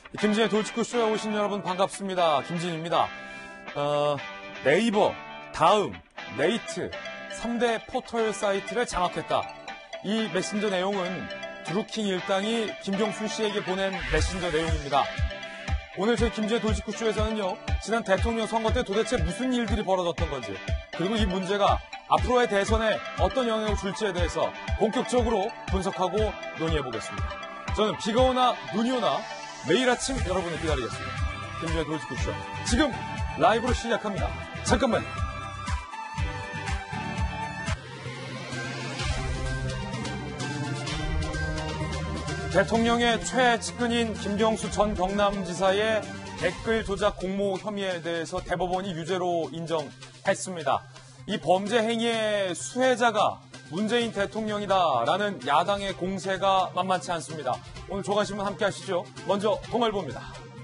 김진의 돌직구쇼에 오신 여러분 반갑습니다. 김진입니다. 네이버, 다음, 네이트 3대 포털 사이트를 장악했다. 이 메신저 내용은 드루킹 일당이 김경수 씨에게 보낸 메신저 내용입니다. 오늘 저희 김진의 돌직구쇼에서는요, 지난 대통령 선거 때 도대체 무슨 일들이 벌어졌던 건지, 그리고 이 문제가 앞으로의 대선에 어떤 영향을 줄지에 대해서 본격적으로 분석하고 논의해보겠습니다. 저는 비가 오나 눈이 오나 매일 아침 여러분을 기다리겠습니다. 김진의 돌직구쇼 지금 라이브로 시작합니다. 잠깐만. 대통령의 최측근인 김경수 전 경남지사의 댓글 조작 공모 혐의에 대해서 대법원이 유죄로 인정했습니다. 이 범죄 행위의 수혜자가 문재인 대통령이다라는 야당의 공세가 만만치 않습니다. 오늘 조간신문 함께 하시죠. 먼저 동아일보입니다.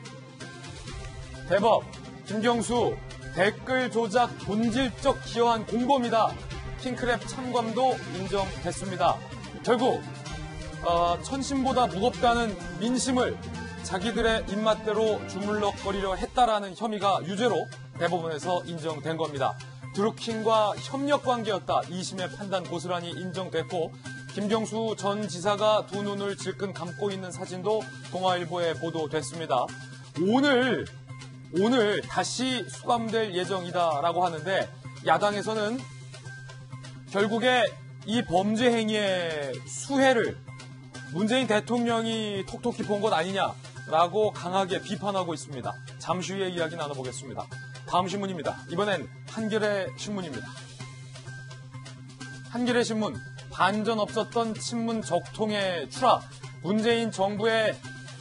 대법, 김경수 댓글 조작 본질적 기여한 공범이다. 킹크랩 참관도 인정됐습니다. 결국 천신보다 무겁다는 민심을 자기들의 입맛대로 주물럭거리려 했다라는 혐의가 유죄로 대법원에서 인정된 겁니다. 드루킹과 협력관계였다. 2심의 판단 고스란히 인정됐고, 김경수 전 지사가 두 눈을 질끈 감고 있는 사진도 동아일보에 보도됐습니다. 오늘 다시 수감될 예정이다라고 하는데, 야당에서는 결국에 이 범죄 행위의 수혜를 문재인 대통령이 톡톡히 본 것 아니냐라고 강하게 비판하고 있습니다. 잠시 후에 이야기 나눠보겠습니다. 다음 신문입니다. 이번엔 한겨레 신문입니다. 한겨레 신문, 반전 없었던 친문 적통의 추락, 문재인 정부의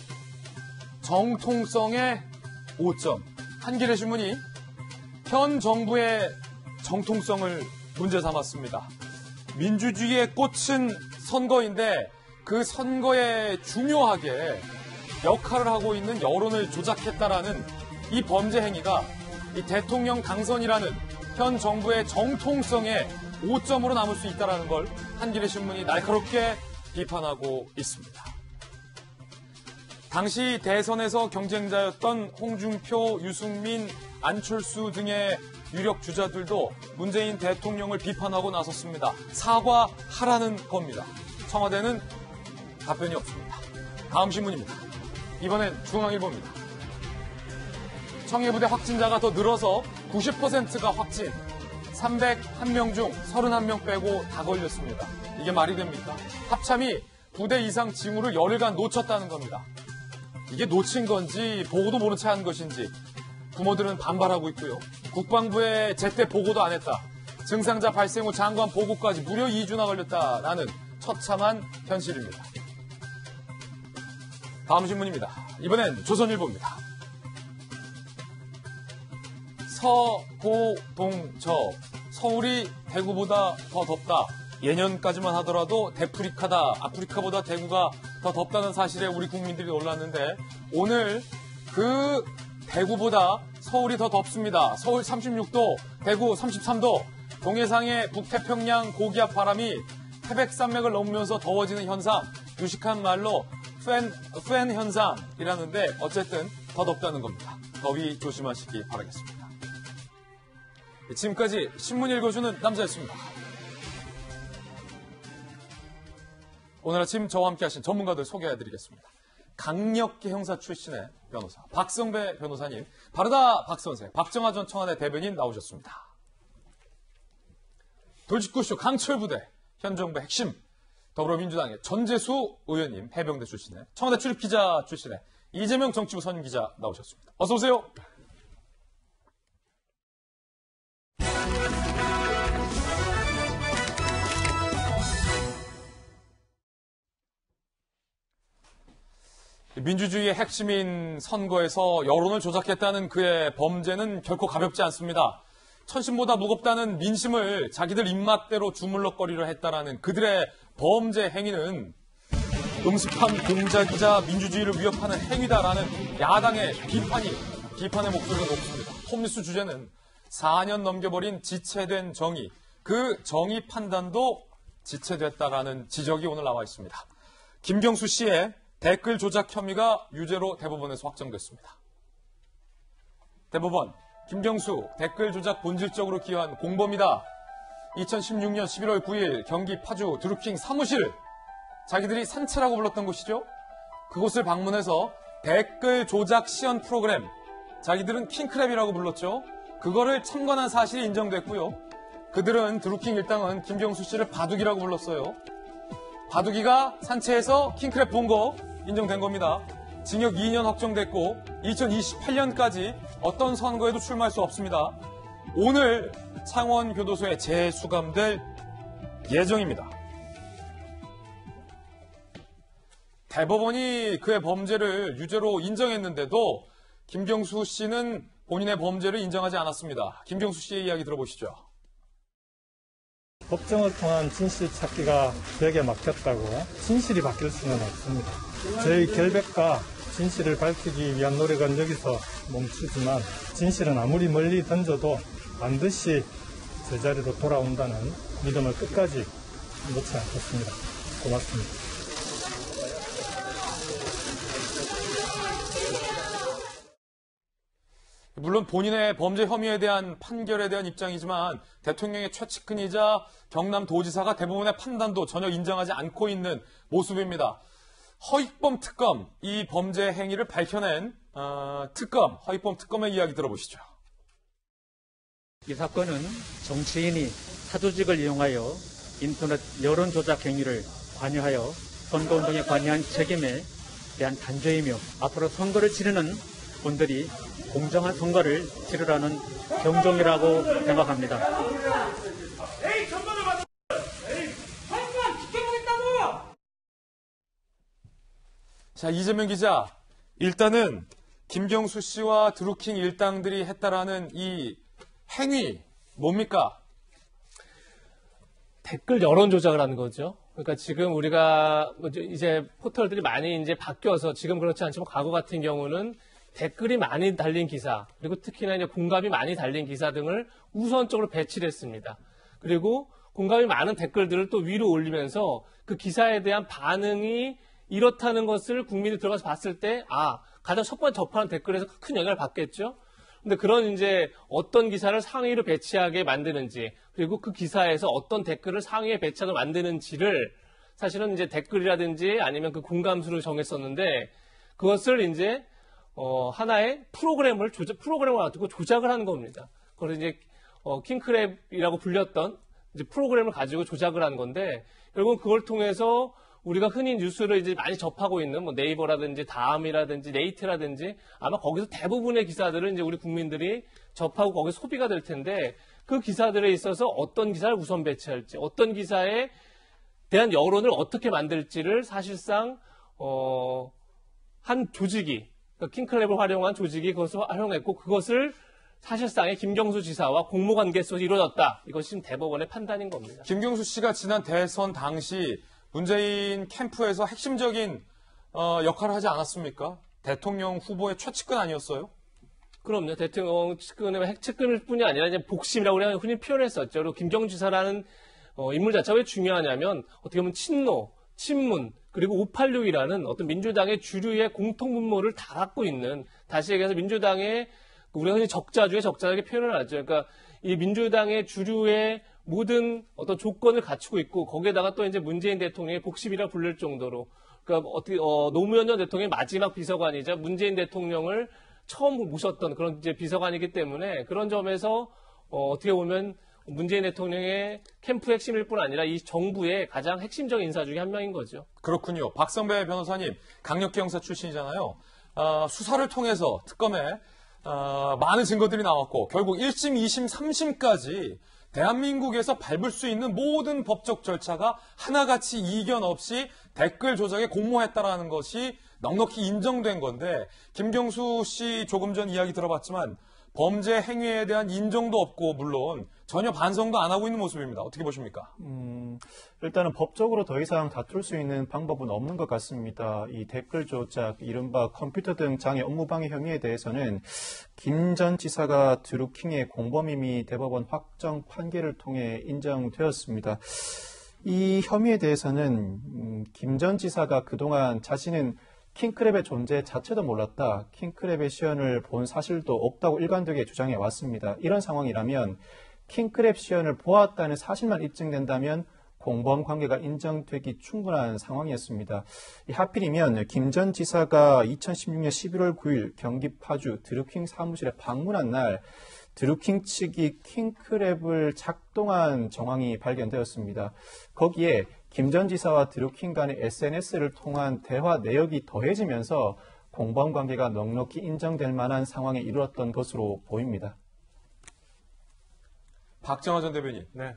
정통성에 5점. 한겨레 신문이 현 정부의 정통성을 문제 삼았습니다. 민주주의의 꽃은 선거인데 그 선거에 중요하게 역할을 하고 있는 여론을 조작했다라는 이 범죄 행위가 이 대통령 당선이라는 현 정부의 정통성에 5점으로 남을 수 있다는 걸 한겨레 신문이 날카롭게 비판하고 있습니다. 당시 대선에서 경쟁자였던 홍준표, 유승민, 안철수 등의 유력 주자들도 문재인 대통령을 비판하고 나섰습니다. 사과하라는 겁니다. 청와대는 답변이 없습니다. 다음 신문입니다. 이번엔 중앙일보입니다. 청해부대 확진자가 더 늘어서 90%가 확진, 301명 중 31명 빼고 다 걸렸습니다. 이게 말이 됩니까? 합참이 부대 이상 징후를 열흘간 놓쳤다는 겁니다. 이게 놓친 건지 보고도 모른 채 한 것인지 부모들은 반발하고 있고요. 국방부에 제때 보고도 안 했다. 증상자 발생 후 장관 보고까지 무려 2주나 걸렸다라는 처참한 현실입니다. 다음 신문입니다. 이번엔 조선일보입니다. 서고동저, 서울이 대구보다 더 덥다. 예년까지만 하더라도 아프리카보다 대구가 더 덥다는 사실에 우리 국민들이 놀랐는데, 오늘 그 대구보다 서울이 더 덥습니다. 서울 36도, 대구 33도, 동해상의 북태평양 고기압 바람이 태백산맥을 넘으면서 더워지는 현상, 유식한 말로 팬 현상이라는데 어쨌든 더 덥다는 겁니다. 더위 조심하시기 바라겠습니다. 지금까지 신문 읽어주는 남자였습니다. 오늘 아침 저와 함께 하신 전문가들 소개해드리겠습니다. 강력계 형사 출신의 변호사 박성배 변호사님, 바르다 박선생, 박정하 전 청와대 대변인 나오셨습니다. 돌직구쇼 강철부대, 현 정부의 핵심, 더불어민주당의 전재수 의원님, 해병대 출신의 청와대 출입기자 출신의 이재명 정치부 선임기자 나오셨습니다. 어서 오세요. 민주주의의 핵심인 선거에서 여론을 조작했다는 그의 범죄는 결코 가볍지 않습니다. 천신보다 무겁다는 민심을 자기들 입맛대로 주물럭거리려 했다라는 그들의 범죄 행위는 음습한 공작이자 민주주의를 위협하는 행위다라는 야당의 비판의 목소리가 높습니다. 홈뉴스 주제는 4년 넘겨버린 지체된 정의, 그 정의 판단도 지체됐다라는 지적이 오늘 나와 있습니다. 김경수 씨의 댓글 조작 혐의가 유죄로 대법원에서 확정됐습니다. 대법원, 김경수 댓글 조작 본질적으로 기여한 공범이다. 2016년 11월 9일 경기 파주 드루킹 사무실, 자기들이 산채라고 불렀던 곳이죠. 그곳을 방문해서 댓글 조작 시연 프로그램, 자기들은 킹크랩이라고 불렀죠. 그거를 참관한 사실이 인정됐고요. 그들은 드루킹 일당은 김경수 씨를 바둑이라고 불렀어요. 바둑이가 산채에서 킹크랩 본 거 인정된 겁니다. 징역 2년 확정됐고 2028년까지 어떤 선거에도 출마할 수 없습니다. 오늘 창원교도소에 재수감될 예정입니다. 대법원이 그의 범죄를 유죄로 인정했는데도 김경수 씨는 본인의 범죄를 인정하지 않았습니다. 김경수 씨의 이야기 들어보시죠. 법정을 통한 진실 찾기가 벽에 막혔다고 진실이 바뀔 수는 없습니다. 저희 결백과 진실을 밝히기 위한 노력은 여기서 멈추지만 진실은 아무리 멀리 던져도 반드시 제자리로 돌아온다는 믿음을 끝까지 놓지 않겠습니다. 고맙습니다. 물론 본인의 범죄 혐의에 대한 판결에 대한 입장이지만 대통령의 최측근이자 경남도지사가 대법원의 판단도 전혀 인정하지 않고 있는 모습입니다. 허익범 특검, 이 범죄 행위를 밝혀낸 특검, 허익범 특검의 이야기 들어보시죠. 이 사건은 정치인이 사조직을 이용하여 인터넷 여론 조작 행위를 관여하여 선거운동에 관여한 책임에 대한 단죄이며 앞으로 선거를 치르는 분들이 공정한 선거를 치르라는 경종이라고 생각합니다. 자, 이재명 기자, 일단은 김경수 씨와 드루킹 일당들이 했다라는 이 행위 뭡니까? 댓글 여론 조작을 하는 거죠. 그러니까 지금 우리가 이제 포털들이 많이 이제 바뀌어서 지금 그렇지 않지만 과거 같은 경우는 댓글이 많이 달린 기사, 그리고 특히나 이제 공감이 많이 달린 기사 등을 우선적으로 배치를 했습니다. 그리고 공감이 많은 댓글들을 또 위로 올리면서 그 기사에 대한 반응이 이렇다는 것을 국민이 들어가서 봤을 때, 가장 첫 번째 접하는 댓글에서 큰 영향을 받겠죠? 근데 그런 이제 어떤 기사를 상위로 배치하게 만드는지, 그리고 그 기사에서 어떤 댓글을 상위에 배치하게 만드는지를 사실은 이제 댓글이라든지 아니면 그 공감수를 정했었는데, 그것을 이제 하나의 프로그램을 가지고 조작을 하는 겁니다. 그래서 이제 킹크랩이라고 불렸던 이제 프로그램을 가지고 조작을 하는 건데, 결국은 그걸 통해서 우리가 흔히 뉴스를 이제 많이 접하고 있는 뭐 네이버라든지 다음이라든지 네이트라든지 아마 거기서 대부분의 기사들을 이제 우리 국민들이 접하고 거기서 소비가 될 텐데, 그 기사들에 있어서 어떤 기사를 우선 배치할지, 어떤 기사에 대한 여론을 어떻게 만들지를 사실상 한 조직이, 그러니까 킹크랩을 활용한 조직이 그것을 활용했고, 그것을 사실상의 김경수 지사와 공모관계 속에서 이루어졌다. 이것이 지금 대법원의 판단인 겁니다. 김경수 씨가 지난 대선 당시 문재인 캠프에서 핵심적인 역할을 하지 않았습니까? 대통령 후보의 최측근 아니었어요? 그럼요. 대통령 측근의 핵측근일 뿐이 아니라 이제 복심이라고 우리가 흔히 표현했었죠. 그리고 김경수 지사라는 인물 자체가 왜 중요하냐면 어떻게 보면 친노, 친문, 그리고 586이라는 어떤 민주당의 주류의 공통분모를 다 갖고 있는, 다시 얘기해서 민주당의 우리가 흔히 적자주의 적자하게 표현을 하죠. 그러니까 이 민주당의 주류의 모든 어떤 조건을 갖추고 있고, 거기에다가 또 이제 문재인 대통령의 복심이라 불릴 정도로, 그러니까 어떻게 노무현 전 대통령의 마지막 비서관이자 문재인 대통령을 처음 모셨던 그런 이제 비서관이기 때문에, 그런 점에서 어떻게 보면 문재인 대통령의 캠프 핵심일 뿐 아니라 이 정부의 가장 핵심적인 인사 중에 한 명인 거죠. 그렇군요. 박성배 변호사님, 강력기 형사 출신이잖아요. 수사를 통해서 특검에 많은 증거들이 나왔고, 결국 1심, 2심, 3심까지 대한민국에서 밟을 수 있는 모든 법적 절차가 하나같이 이견 없이 댓글 조작에 공모했다라는 것이 넉넉히 인정된 건데, 김경수 씨 조금 전 이야기 들어봤지만 범죄 행위에 대한 인정도 없고 물론 전혀 반성도 안 하고 있는 모습입니다. 어떻게 보십니까? 일단은 법적으로 더 이상 다툴 수 있는 방법은 없는 것 같습니다. 이 댓글 조작, 이른바 컴퓨터 등 장애 업무방해 혐의에 대해서는 김 전 지사가 드루킹의 공범임이 대법원 확정 판결을 통해 인정되었습니다. 이 혐의에 대해서는 김 전 지사가 그동안 자신은 킹크랩의 존재 자체도 몰랐다. 킹크랩의 시연을 본 사실도 없다고 일관되게 주장해 왔습니다. 이런 상황이라면 킹크랩 시연을 보았다는 사실만 입증된다면 공범 관계가 인정되기 충분한 상황이었습니다. 하필이면 김 전 지사가 2016년 11월 9일 경기 파주 드루킹 사무실에 방문한 날 드루킹 측이 킹크랩을 작동한 정황이 발견되었습니다. 거기에 김 전 지사와 드루킹 간의 SNS를 통한 대화 내역이 더해지면서 공범 관계가 넉넉히 인정될 만한 상황에 이르렀던 것으로 보입니다. 박정화 전 대변인. 네.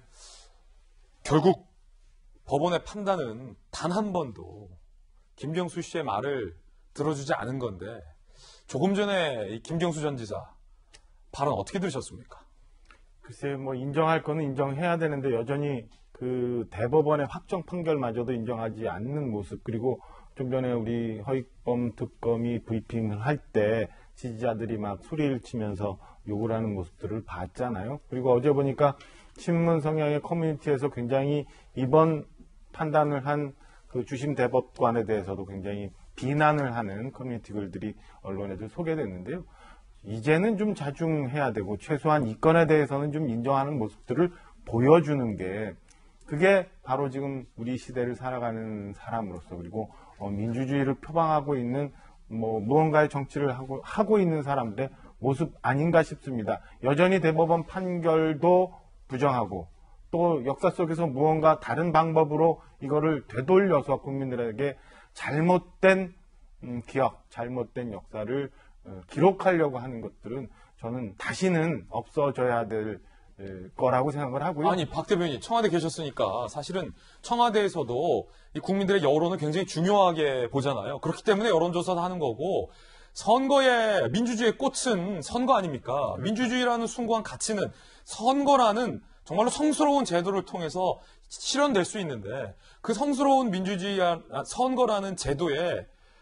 결국 법원의 판단은 단 한 번도 김경수 씨의 말을 들어주지 않은 건데 조금 전에 이 김경수 전 지사 발언 어떻게 들으셨습니까? 글쎄, 뭐 인정할 거는 인정해야 되는데 여전히 그 대법원의 확정 판결마저도 인정하지 않는 모습, 그리고 좀 전에 우리 허익범 특검이 브리핑을 할 때 지지자들이 막 소리를 치면서 욕을 하는 모습들을 봤잖아요. 그리고 어제 보니까 신문 성향의 커뮤니티에서 굉장히 이번 판단을 한 그 주심 대법관에 대해서도 굉장히 비난을 하는 커뮤니티 글들이 언론에도 소개됐는데요. 이제는 좀 자중해야 되고 최소한 이 건에 대해서는 좀 인정하는 모습들을 보여주는 게, 그게 바로 지금 우리 시대를 살아가는 사람으로서, 그리고 민주주의를 표방하고 있는 무언가의 정치를 하고 있는 사람들의 모습 아닌가 싶습니다. 여전히 대법원 판결도 부정하고 또 역사 속에서 무언가 다른 방법으로 이거를 되돌려서 국민들에게 잘못된 기억, 잘못된 역사를 기록하려고 하는 것들은 저는 다시는 없어져야 될 거라고 생각을 하고요. 아니, 박 대변인, 청와대 계셨으니까 사실은 청와대에서도 이 국민들의 여론을 굉장히 중요하게 보잖아요. 그렇기 때문에 여론조사도 하는 거고, 선거의, 민주주의의 꽃은 선거 아닙니까? 민주주의라는 숭고한 가치는 선거라는 정말로 성스러운 제도를 통해서 실현될 수 있는데, 그 성스러운 민주주의, 선거라는 제도에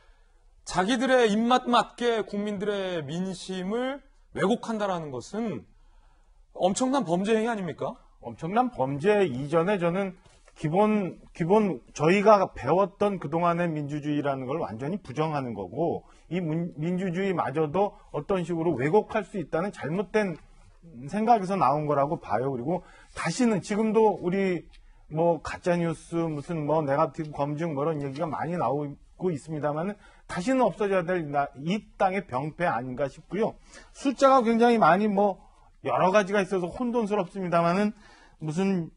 자기들의 입맛 맞게 국민들의 민심을 왜곡한다라는 것은 엄청난 범죄 행위 아닙니까? 엄청난 범죄 이전에 저는 기본 저희가 배웠던 그동안의 민주주의라는 걸 완전히 부정하는 거고, 이 민주주의마저도 어떤 식으로 왜곡할 수 있다는 잘못된 생각에서 나온 거라고 봐요. 그리고 다시는 지금도 우리 가짜뉴스 무슨 네거티브 검증 이런 얘기가 많이 나오고 있습니다만 다시는 없어져야 될 이 땅의 병폐 아닌가 싶고요. 숫자가 굉장히 많이 여러 가지가 있어서 혼돈스럽습니다만은 무슨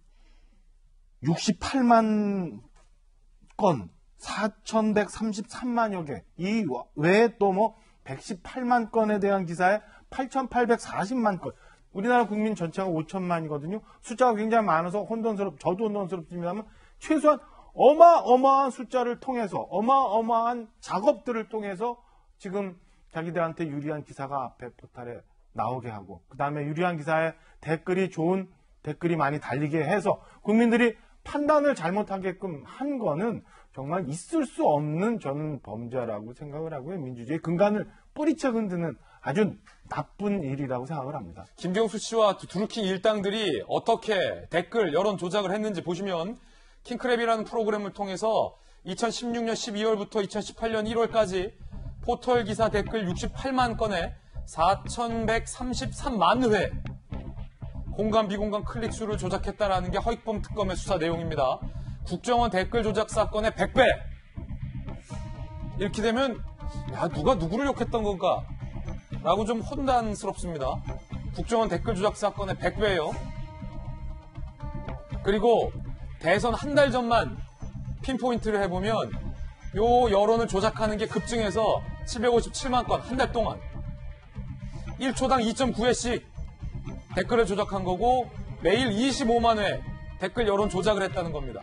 68만 건, 4,133만여 개, 이 외에 또 118만 건에 대한 기사에 8,840만 건. 우리나라 국민 전체가 5천만이거든요. 숫자가 굉장히 많아서 저도 혼돈스럽습니다만 최소한 어마어마한 숫자를 통해서, 어마어마한 작업들을 통해서 지금 자기들한테 유리한 기사가 앞에 포탈에 나오게 하고, 그 다음에 유리한 기사에 좋은 댓글이 많이 달리게 해서 국민들이 판단을 잘못하게끔 한 거는 정말 있을 수 없는 저는 범죄라고 생각을 하고요. 민주주의의 근간을 뿌리쳐 흔드는 아주 나쁜 일이라고 생각을 합니다. 김경수 씨와 드루킹 일당들이 어떻게 댓글 여론 조작을 했는지 보시면, 킹크랩이라는 프로그램을 통해서 2016년 12월부터 2018년 1월까지 포털 기사 댓글 68만 건에 4,133만 회 공감 비공감 클릭수를 조작했다라는 게 허익범 특검의 수사 내용입니다. 국정원 댓글 조작 사건의 100배. 이렇게 되면 누가 누구를 욕했던 건가? 라고 좀 혼란스럽습니다. 국정원 댓글 조작 사건의 100배예요. 그리고 대선 한 달 전만 핀포인트를 해보면 요 여론을 조작하는 게 급증해서 757만 건 한 달 동안 1초당 2.9회씩 댓글을 조작한 거고, 매일 25만 회 댓글 여론 조작을 했다는 겁니다.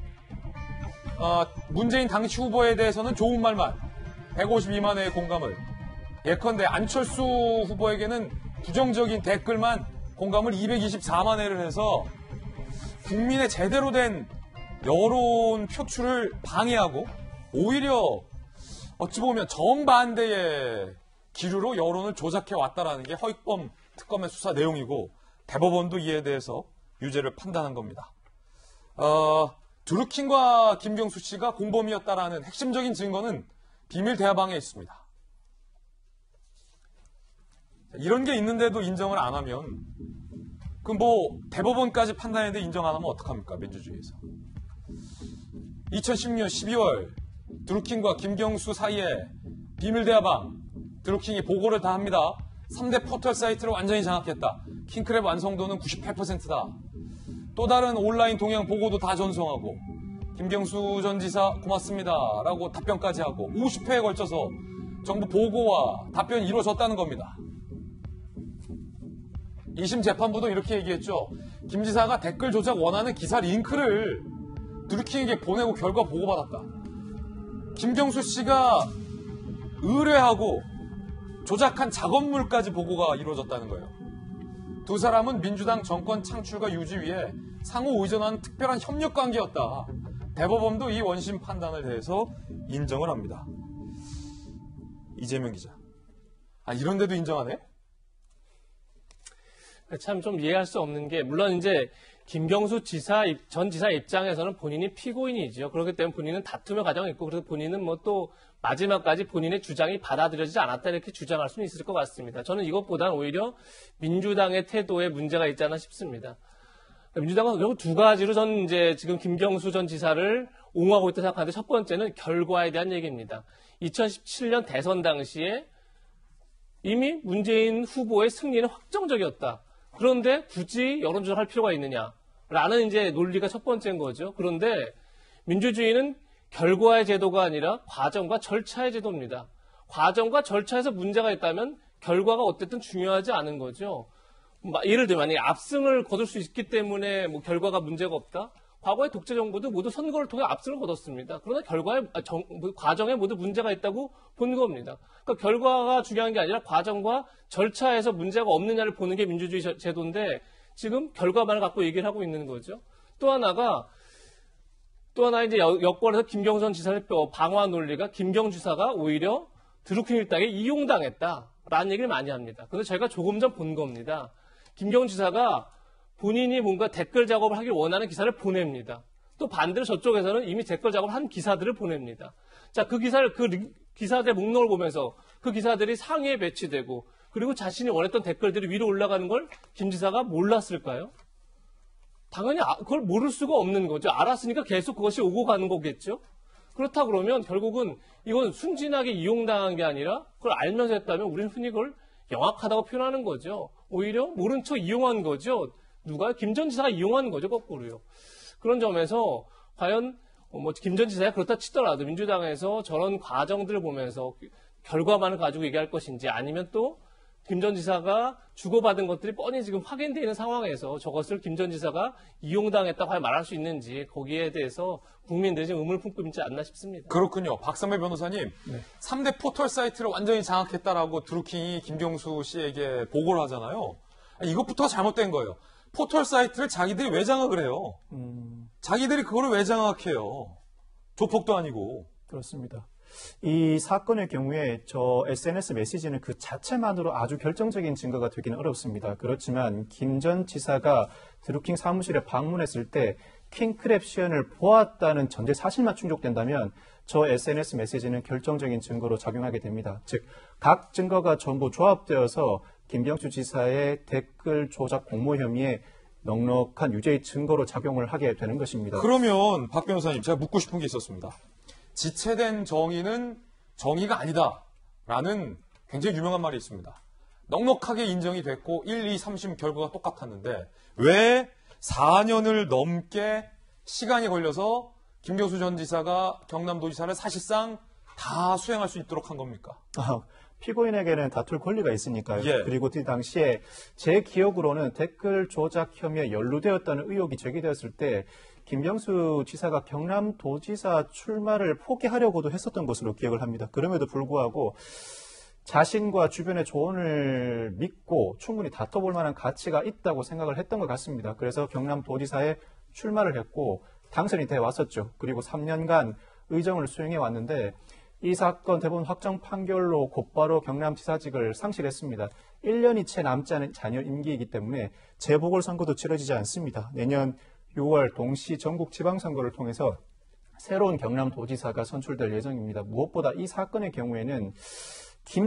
문재인 당시 후보에 대해서는 좋은 말만 152만 회의 공감을, 예컨대 안철수 후보에게는 부정적인 댓글만 공감을 224만 회를 해서 국민의 제대로 된 여론 표출을 방해하고, 오히려 어찌 보면 정반대의 기류로 여론을 조작해 왔다라는 게 허익범 특검의 수사 내용이고, 대법원도 이에 대해서 유죄를 판단한 겁니다. 드루킹과 김경수 씨가 공범이었다라는 핵심적인 증거는 비밀 대화방에 있습니다. 이런 게 있는데도 인정을 안 하면 그 뭐 대법원까지 판단했는데 인정 안 하면 어떡합니까? 민주주의에서. 2016년 12월 드루킹과 김경수 사이에 비밀 대화방 드루킹이 보고를 다 합니다. 3대 포털 사이트를 완전히 장악했다. 킹크랩 완성도는 98%다. 또 다른 온라인 동향 보고도 다 전송하고 김경수 전 지사 고맙습니다 라고 답변까지 하고 50회에 걸쳐서 정부 보고와 답변이 이루어졌다는 겁니다. 2심 재판부도 이렇게 얘기했죠. 김 지사가 댓글 조작 원하는 기사 링크를 드루킹에게 보내고 결과 보고받았다. 김경수 씨가 의뢰하고 조작한 작업물까지 보고가 이루어졌다는 거예요. 두 사람은 민주당 정권 창출과 유지 위해 상호 의존하는 특별한 협력 관계였다. 대법원도 이 원심 판단에 대해서 인정을 합니다. 이재명 기자. 이런데도 인정하네? 참 좀 이해할 수 없는 게, 물론 이제 김경수 전 지사 입장에서는 본인이 피고인이죠. 그렇기 때문에 본인은 다툼의 과정이 있고, 그래서 본인은 뭐 또 마지막까지 본인의 주장이 받아들여지지 않았다 이렇게 주장할 수는 있을 것 같습니다. 저는 이것보다는 오히려 민주당의 태도에 문제가 있지 않나 싶습니다. 민주당은 결국 두 가지로 전 이제 지금 김경수 전 지사를 옹호하고 있다 생각하는데, 첫 번째는 결과에 대한 얘기입니다. 2017년 대선 당시에 이미 문재인 후보의 승리는 확정적이었다. 그런데 굳이 여론조작할 필요가 있느냐라는 이제 논리가 첫 번째인 거죠. 그런데 민주주의는 결과의 제도가 아니라 과정과 절차의 제도입니다. 과정과 절차에서 문제가 있다면 결과가 어쨌든 중요하지 않은 거죠. 예를 들면 만약에 압승을 거둘 수 있기 때문에 뭐 결과가 문제가 없다. 과거의 독재 정부도 모두 선거를 통해 압승을 거뒀습니다. 그러나 과정에 모두 문제가 있다고 본 겁니다. 그러니까 결과가 중요한 게 아니라 과정과 절차에서 문제가 없느냐를 보는 게 민주주의 제도인데, 지금 결과만을 갖고 얘기를 하고 있는 거죠. 또 하나 이제 여권에서 김경수 전 지사를 방어한 논리가 김경주 지사가 오히려 드루킹 일당에 이용당했다라는 얘기를 많이 합니다. 그런데 저희가 조금 전 본 겁니다. 김경주 지사가 본인이 뭔가 댓글 작업을 하길 원하는 기사를 보냅니다. 또 반대로 저쪽에서는 이미 댓글 작업을 한 기사들을 보냅니다. 자, 그 기사들의 목록을 보면서 그 기사들이 상위에 배치되고, 그리고 자신이 원했던 댓글들이 위로 올라가는 걸 김 지사가 몰랐을까요? 당연히 그걸 모를 수가 없는 거죠. 알았으니까 계속 그것이 오고 가는 거겠죠. 그렇다 그러면 결국은 이건 순진하게 이용당한 게 아니라 그걸 알면서 했다면 우리는 흔히 그걸 영악하다고 표현하는 거죠. 오히려 모른 척 이용한 거죠. 누가? 김 전 지사가 이용한 거죠, 거꾸로요. 그런 점에서 과연 김 전 지사가 그렇다 치더라도 민주당에서 저런 과정들을 보면서 결과만을 가지고 얘기할 것인지, 아니면 또 김 전 지사가 주고받은 것들이 뻔히 지금 확인되어 있는 상황에서 저것을 김 전 지사가 이용당했다고 말할 수 있는지, 거기에 대해서 국민들이 지금 의문을 품고 있지 않나 싶습니다. 그렇군요. 박선배 변호사님, 네. 3대 포털 사이트를 완전히 장악했다라고 드루킹이 김경수 씨에게 보고를 하잖아요. 이것부터가 잘못된 거예요. 포털 사이트를 자기들이 왜 장악을 해요? 자기들이 그거를 왜 장악해요? 조폭도 아니고. 그렇습니다. 이 사건의 경우에 저 SNS 메시지는 그 자체만으로 아주 결정적인 증거가 되기는 어렵습니다. 그렇지만 김 전 지사가 드루킹 사무실에 방문했을 때 킹크랩 시연을 보았다는 전제 사실만 충족된다면 저 SNS 메시지는 결정적인 증거로 작용하게 됩니다. 즉, 각 증거가 전부 조합되어서 김경수 지사의 댓글 조작 공모 혐의에 넉넉한 유죄의 증거로 작용을 하게 되는 것입니다. 그러면 박 변호사님, 제가 묻고 싶은 게 있었습니다. 지체된 정의는 정의가 아니다라는 굉장히 유명한 말이 있습니다. 넉넉하게 인정이 됐고 1, 2, 3심 결과가 똑같았는데 왜 4년을 넘게 시간이 걸려서 김경수 전 지사가 경남도지사를 사실상 다 수행할 수 있도록 한 겁니까? 피고인에게는 다툴 권리가 있으니까요. 예. 그리고 그 당시에 제 기억으로는 댓글 조작 혐의에 연루되었다는 의혹이 제기되었을 때 김경수 지사가 경남도지사 출마를 포기하려고도 했었던 것으로 기억을 합니다. 그럼에도 불구하고 자신과 주변의 조언을 믿고 충분히 다퉈볼 만한 가치가 있다고 생각을 했던 것 같습니다. 그래서 경남도지사에 출마를 했고 당선이 돼 왔었죠. 그리고 3년간 의정을 수행해 왔는데 이 사건 대법원 확정 판결로 곧바로 경남지사직을 상실했습니다. 1년이 채 남지 않은 자녀 임기이기 때문에 재보궐선거도 치러지지 않습니다. 내년 6월 동시 전국 지방선거를 통해서 새로운 경남도지사가 선출될 예정입니다. 무엇보다 이 사건의 경우에는 김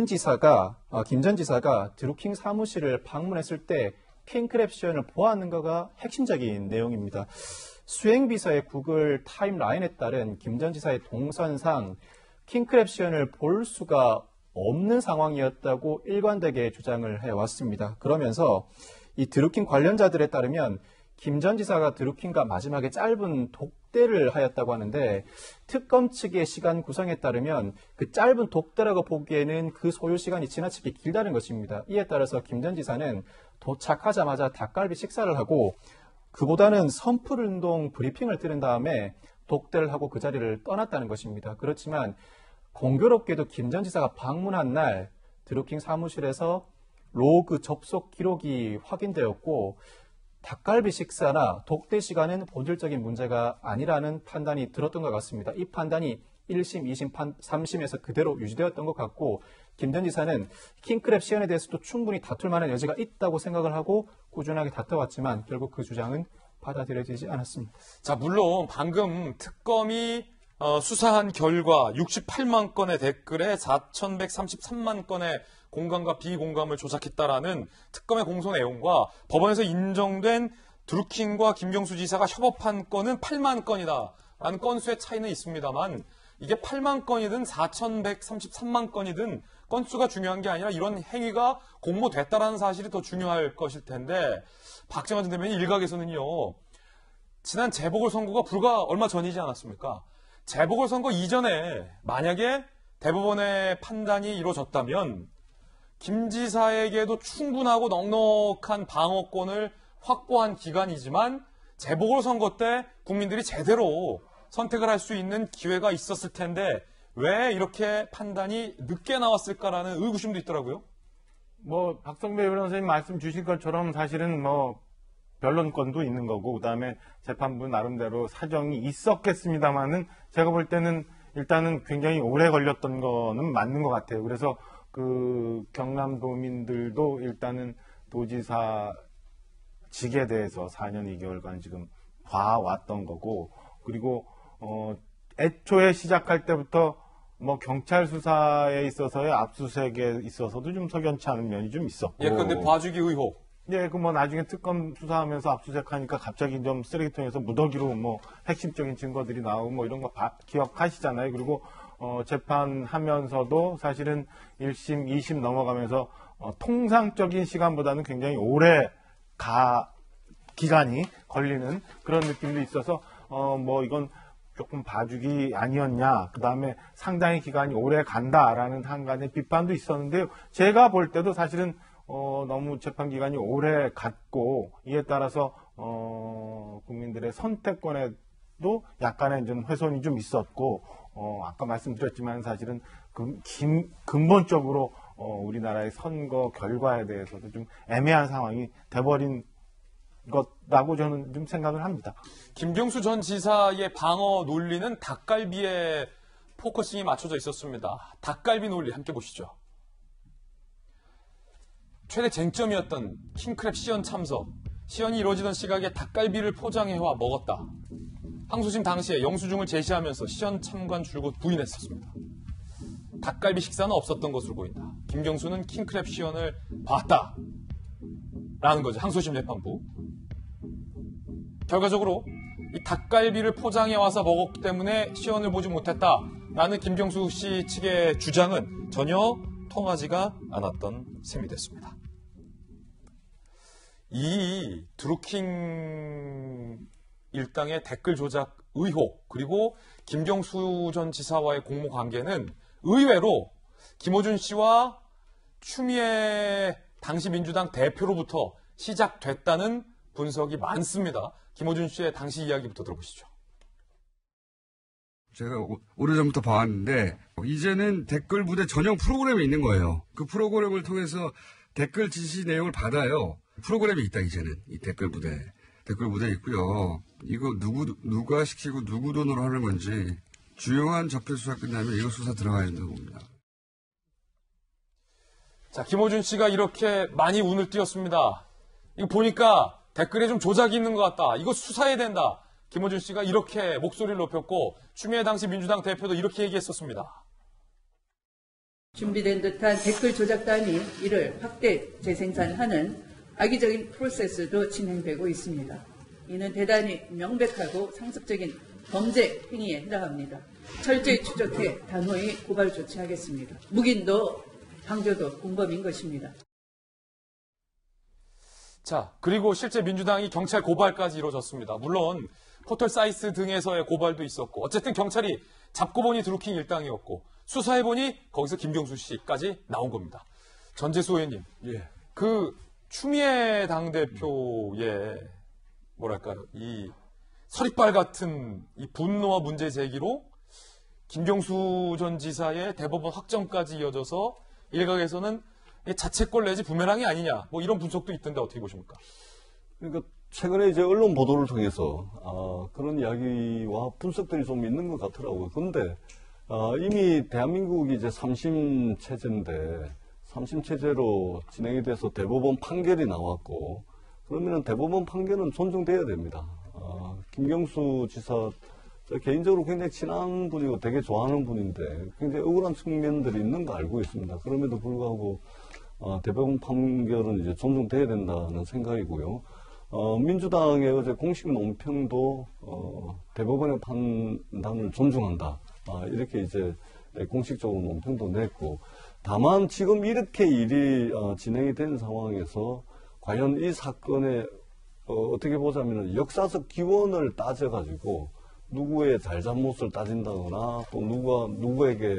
전 지사가 드루킹 사무실을 방문했을 때 킹크랩 시연을 보았는 거가 핵심적인 내용입니다. 수행비서의 구글 타임라인에 따른 김 전 지사의 동선상 킹크랩 시연을 볼 수가 없는 상황이었다고 일관되게 주장을 해왔습니다. 그러면서 이 드루킹 관련자들에 따르면 김 전 지사가 드루킹과 마지막에 짧은 독대를 하였다고 하는데 특검 측의 시간 구성에 따르면 그 짧은 독대라고 보기에는 그 소요 시간이 지나치게 길다는 것입니다. 이에 따라서 김 전 지사는 도착하자마자 닭갈비 식사를 하고 그보다는 선풀운동 브리핑을 들은 다음에 독대를 하고 그 자리를 떠났다는 것입니다. 그렇지만 공교롭게도 김 전 지사가 방문한 날 드루킹 사무실에서 로그 접속 기록이 확인되었고 닭갈비 식사나 독대 시간은 본질적인 문제가 아니라는 판단이 들었던 것 같습니다. 이 판단이 1심, 2심, 3심에서 그대로 유지되었던 것 같고 김 전 지사는 킹크랩 시연에 대해서도 충분히 다툴 만한 여지가 있다고 생각을 하고 꾸준하게 다퉈왔지만 결국 그 주장은 받아들여지지 않았습니다. 자, 물론 방금 특검이 수사한 결과 68만 건의 댓글에 4,133만 건의 공감과 비공감을 조작했다라는 특검의 공소 내용과 법원에서 인정된 드루킹과 김경수 지사가 협업한 건은 8만 건이다라는 건수의 차이는 있습니다만 이게 8만 건이든 4,133만 건이든 건수가 중요한 게 아니라 이런 행위가 공모됐다라는 사실이 더 중요할 것일 텐데 박정환 전 대변인 일각에서는요. 지난 재보궐선거가 불과 얼마 전이지 않았습니까? 재보궐선거 이전에 만약에 대법원의 판단이 이루어졌다면 김 지사에게도 충분하고 넉넉한 방어권을 확보한 기간이지만 재보궐선거 때 국민들이 제대로 선택을 할 수 있는 기회가 있었을 텐데 왜 이렇게 판단이 늦게 나왔을까라는 의구심도 있더라고요. 뭐 박성배 변호사님 말씀 주신 것처럼 사실은 뭐 변론권도 있는 거고 그다음에 재판부 나름대로 사정이 있었겠습니다만은 제가 볼 때는 일단은 굉장히 오래 걸렸던 거는 맞는 것 같아요. 그래서 그 경남도민들도 일단은 도지사 직에 대해서 4년 2개월간 지금 봐왔던 거고 그리고 애초에 시작할 때부터 뭐 경찰 수사에 있어서의 압수수색에 있어서도 좀 석연치 않은 면이 좀 있었고. 예, 근데 봐주기 의혹. 예, 그 뭐 나중에 특검 수사하면서 압수수색하니까 갑자기 좀 쓰레기통에서 무더기로 뭐 핵심적인 증거들이 나오고 뭐 이런 거 기억하시잖아요. 그리고 재판하면서도 사실은 1심, 2심 넘어가면서 통상적인 시간보다는 굉장히 오래 기간이 걸리는 그런 느낌도 있어서 뭐 이건 조금 봐주기 아니었냐. 그 다음에 상당히 기간이 오래 간다라는 한간의 비판도 있었는데요. 제가 볼 때도 사실은 너무 재판 기간이 오래 갔고 이에 따라서 국민들의 선택권에도 약간의 좀 훼손이 좀 있었고 아까 말씀드렸지만 사실은 근본적으로 우리나라의 선거 결과에 대해서도 좀 애매한 상황이 돼버린 것라고 저는 좀 생각을 합니다. 김경수 전 지사의 방어 논리는 닭갈비에 포커싱이 맞춰져 있었습니다. 닭갈비 논리 함께 보시죠. 최대 쟁점이었던 킹크랩 시연 참석. 시연이 이루어지던 시각에 닭갈비를 포장해와 먹었다. 항소심 당시에 영수증을 제시하면서 시연 참관 줄곧 부인했었습니다. 닭갈비 식사는 없었던 것으로 보인다. 김경수는 킹크랩 시연을 봤다. 라는 거죠. 항소심 재판부. 결과적으로 이 닭갈비를 포장해 와서 먹었기 때문에 시연을 보지 못했다. 라는 김경수 씨 측의 주장은 전혀 통하지가 않았던 셈이 됐습니다. 이 드루킹 일당의 댓글 조작 의혹 그리고 김경수 전 지사와의 공모 관계는 의외로 김어준 씨와 추미애 당시 민주당 대표로부터 시작됐다는 분석이 많습니다. 김어준 씨의 당시 이야기부터 들어보시죠. 제가 오래전부터 봐왔는데 이제는 댓글 부대 전용 프로그램이 있는 거예요. 그 프로그램을 통해서 댓글 지시 내용을 받아요. 프로그램이 있다 이제는 이 댓글 부대 있고요. 이거 누가 시키고 누구 돈으로 하는 건지 주요한 적폐 수사 끝나면 이거 수사 들어가야 된다고 봅니다. 자, 김어준 씨가 이렇게 많이 운을 띄웠습니다. 이거 보니까 댓글에 좀 조작이 있는 것 같다. 이거 수사해야 된다. 김어준 씨가 이렇게 목소리를 높였고 추미애 당시 민주당 대표도 이렇게 얘기했었습니다. 준비된 듯한 댓글 조작단이 이를 확대 재생산하는 악의적인 프로세스도 진행되고 있습니다. 이는 대단히 명백하고 상습적인 범죄 행위에 해당합니다. 철저히 추적해 단호히 고발 조치하겠습니다. 묵인도 방조도 공범인 것입니다. 자, 그리고 실제 민주당이 경찰 고발까지 이루어졌습니다. 물론 포털 사이트 등에서의 고발도 있었고 어쨌든 경찰이 잡고 보니 드루킹 일당이었고 수사해보니 거기서 김경수 씨까지 나온 겁니다. 전재수 의원님, 그 추미애 당대표의 뭐랄까요, 이 서리빨 같은 이 분노와 문제 제기로 김경수 전 지사의 대법원 확정까지 이어져서 일각에서는 자책골 내지 부메랑이 아니냐, 뭐 이런 분석도 있던데 어떻게 보십니까? 그러니까 최근에 이제 언론 보도를 통해서 그런 이야기와 분석들이 좀 있는 것 같더라고요. 그런데 이미 대한민국이 이제 3심 체제인데 3심 체제로 진행이 돼서 대법원 판결이 나왔고 그러면 대법원 판결은 존중돼야 됩니다. 김경수 지사 개인적으로 굉장히 친한 분이고 되게 좋아하는 분인데 굉장히 억울한 측면들이 있는 거 알고 있습니다. 그럼에도 불구하고 대법원 판결은 이제 존중돼야 된다는 생각이고요. 민주당의 어제 공식 논평도 대법원의 판단을 존중한다. 이렇게 이제 공식적으로 논평도 냈고, 다만 지금 이렇게 일이 진행이 된 상황에서 과연 이 사건에 어떻게 보자면 역사적 기원을 따져가지고 누구의 잘잘못을 따진다거나 또 누구에게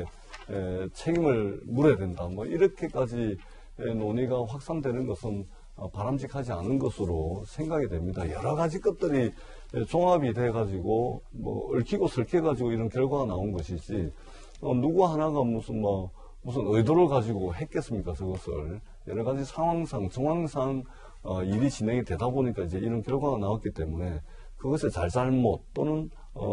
책임을 물어야 된다. 뭐 이렇게까지 논의가 확산되는 것은 바람직하지 않은 것으로 생각이 됩니다. 여러 가지 것들이 종합이 돼가지고 뭐 얽히고 설켜가지고 이런 결과가 나온 것이지 누구 하나가 무슨 의도를 가지고 했겠습니까? 저것을 여러 가지 상황상 정황상 일이 진행이 되다 보니까 이제 이런 결과가 나왔기 때문에 그것의 잘잘못 또는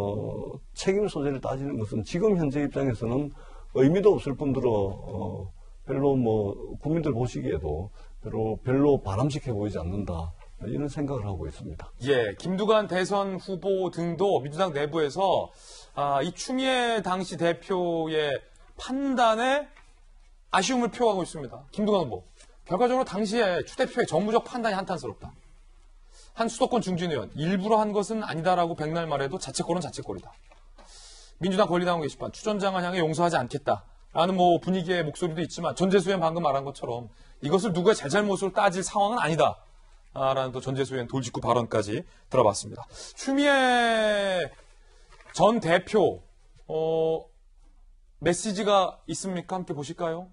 책임 소재를 따지는 것은 지금 현재 입장에서는 의미도 없을 뿐더러 별로 국민들 보시기에도 별로 바람직해 보이지 않는다. 이런 생각을 하고 있습니다. 예, 김두관 대선 후보 등도 민주당 내부에서 이 추미애 당시 대표의 판단에 아쉬움을 표하고 있습니다. 김두관 후보. 결과적으로 당시에 추 대표의 정무적 판단이 한탄스럽다. 한 수도권 중진 의원, 일부러 한 것은 아니다라고 백날 말해도 자책골은 자책골이다. 민주당 권리당원 게시판, 추 전 장관 향해 용서하지 않겠다라는 분위기의 목소리도 있지만 전재수 의원 방금 말한 것처럼 이것을 누구의 잘잘못으로 따질 상황은 아니다. 라는 또 전재수 의원 돌직구 발언까지 들어봤습니다. 추미애 전 대표 메시지가 있습니까? 함께 보실까요?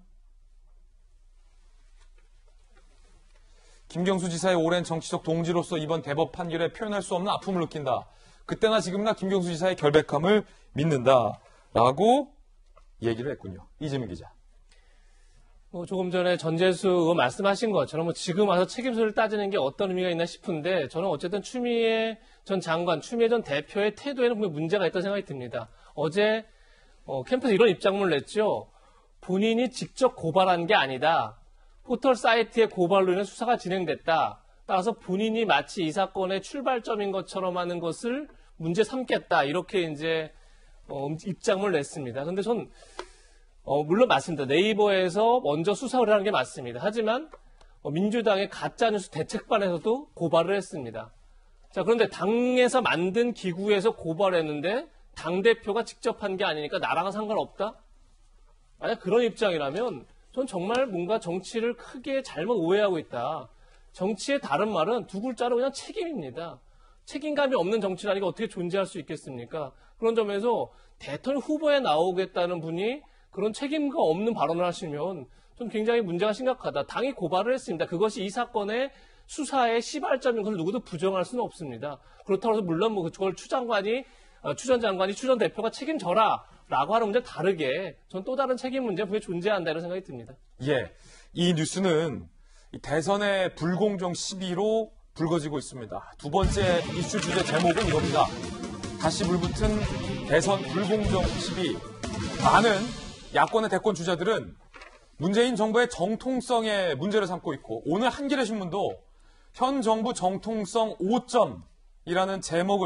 김경수 지사의 오랜 정치적 동지로서 이번 대법 판결에 표현할 수 없는 아픔을 느낀다. 그때나 지금이나 김경수 지사의 결백함을 믿는다라고 얘기를 했군요. 이재민 기자. 조금 전에 전재수 의원 말씀하신 것처럼 지금 와서 책임소를 따지는 게 어떤 의미가 있나 싶은데 저는 어쨌든 추미애 전 장관, 추미애 전 대표의 태도에는 분명히 문제가 있다고 생각이 듭니다. 어제 캠프에서 이런 입장문을 냈죠. 본인이 직접 고발한 게 아니다. 포털 사이트의 고발로 인해 수사가 진행됐다. 따라서 본인이 마치 이 사건의 출발점인 것처럼 하는 것을 문제 삼겠다. 이렇게 이제 입장문을 냈습니다. 근데 전 물론 맞습니다. 네이버에서 먼저 수사를 하는 게 맞습니다. 하지만 민주당의 가짜뉴스 대책반에서도 고발을 했습니다. 자, 그런데 당에서 만든 기구에서 고발했는데 당대표가 직접 한 게 아니니까 나랑은 상관없다? 만약 그런 입장이라면 전 정말 뭔가 정치를 크게 잘못 오해하고 있다. 정치의 다른 말은 두 글자로 그냥 책임입니다. 책임감이 없는 정치라는 게 어떻게 존재할 수 있겠습니까? 그런 점에서 대통령 후보에 나오겠다는 분이 그런 책임감 없는 발언을 하시면 좀 굉장히 문제가 심각하다. 당이 고발을 했습니다. 그것이 이 사건의 수사의 시발점인 것을 누구도 부정할 수는 없습니다. 그렇다고 해서 물론 그걸 추 전 장관이 추 전 대표가 책임져라 라고 하는 문제는 다르게 전 또 다른 책임 문제가 분명히 존재한다 이런 생각이 듭니다. 예, 이 뉴스는 대선의 불공정 시비로 불거지고 있습니다. 두 번째 이슈 주제 제목은 이겁니다. 다시 불붙은 대선 불공정 시비. 많은 야권의 대권 주자들은 문재인 정부의 정통성에 문제를 삼고 있고 오늘 한겨레 신문도 현 정부 정통성 5점이라는 제목을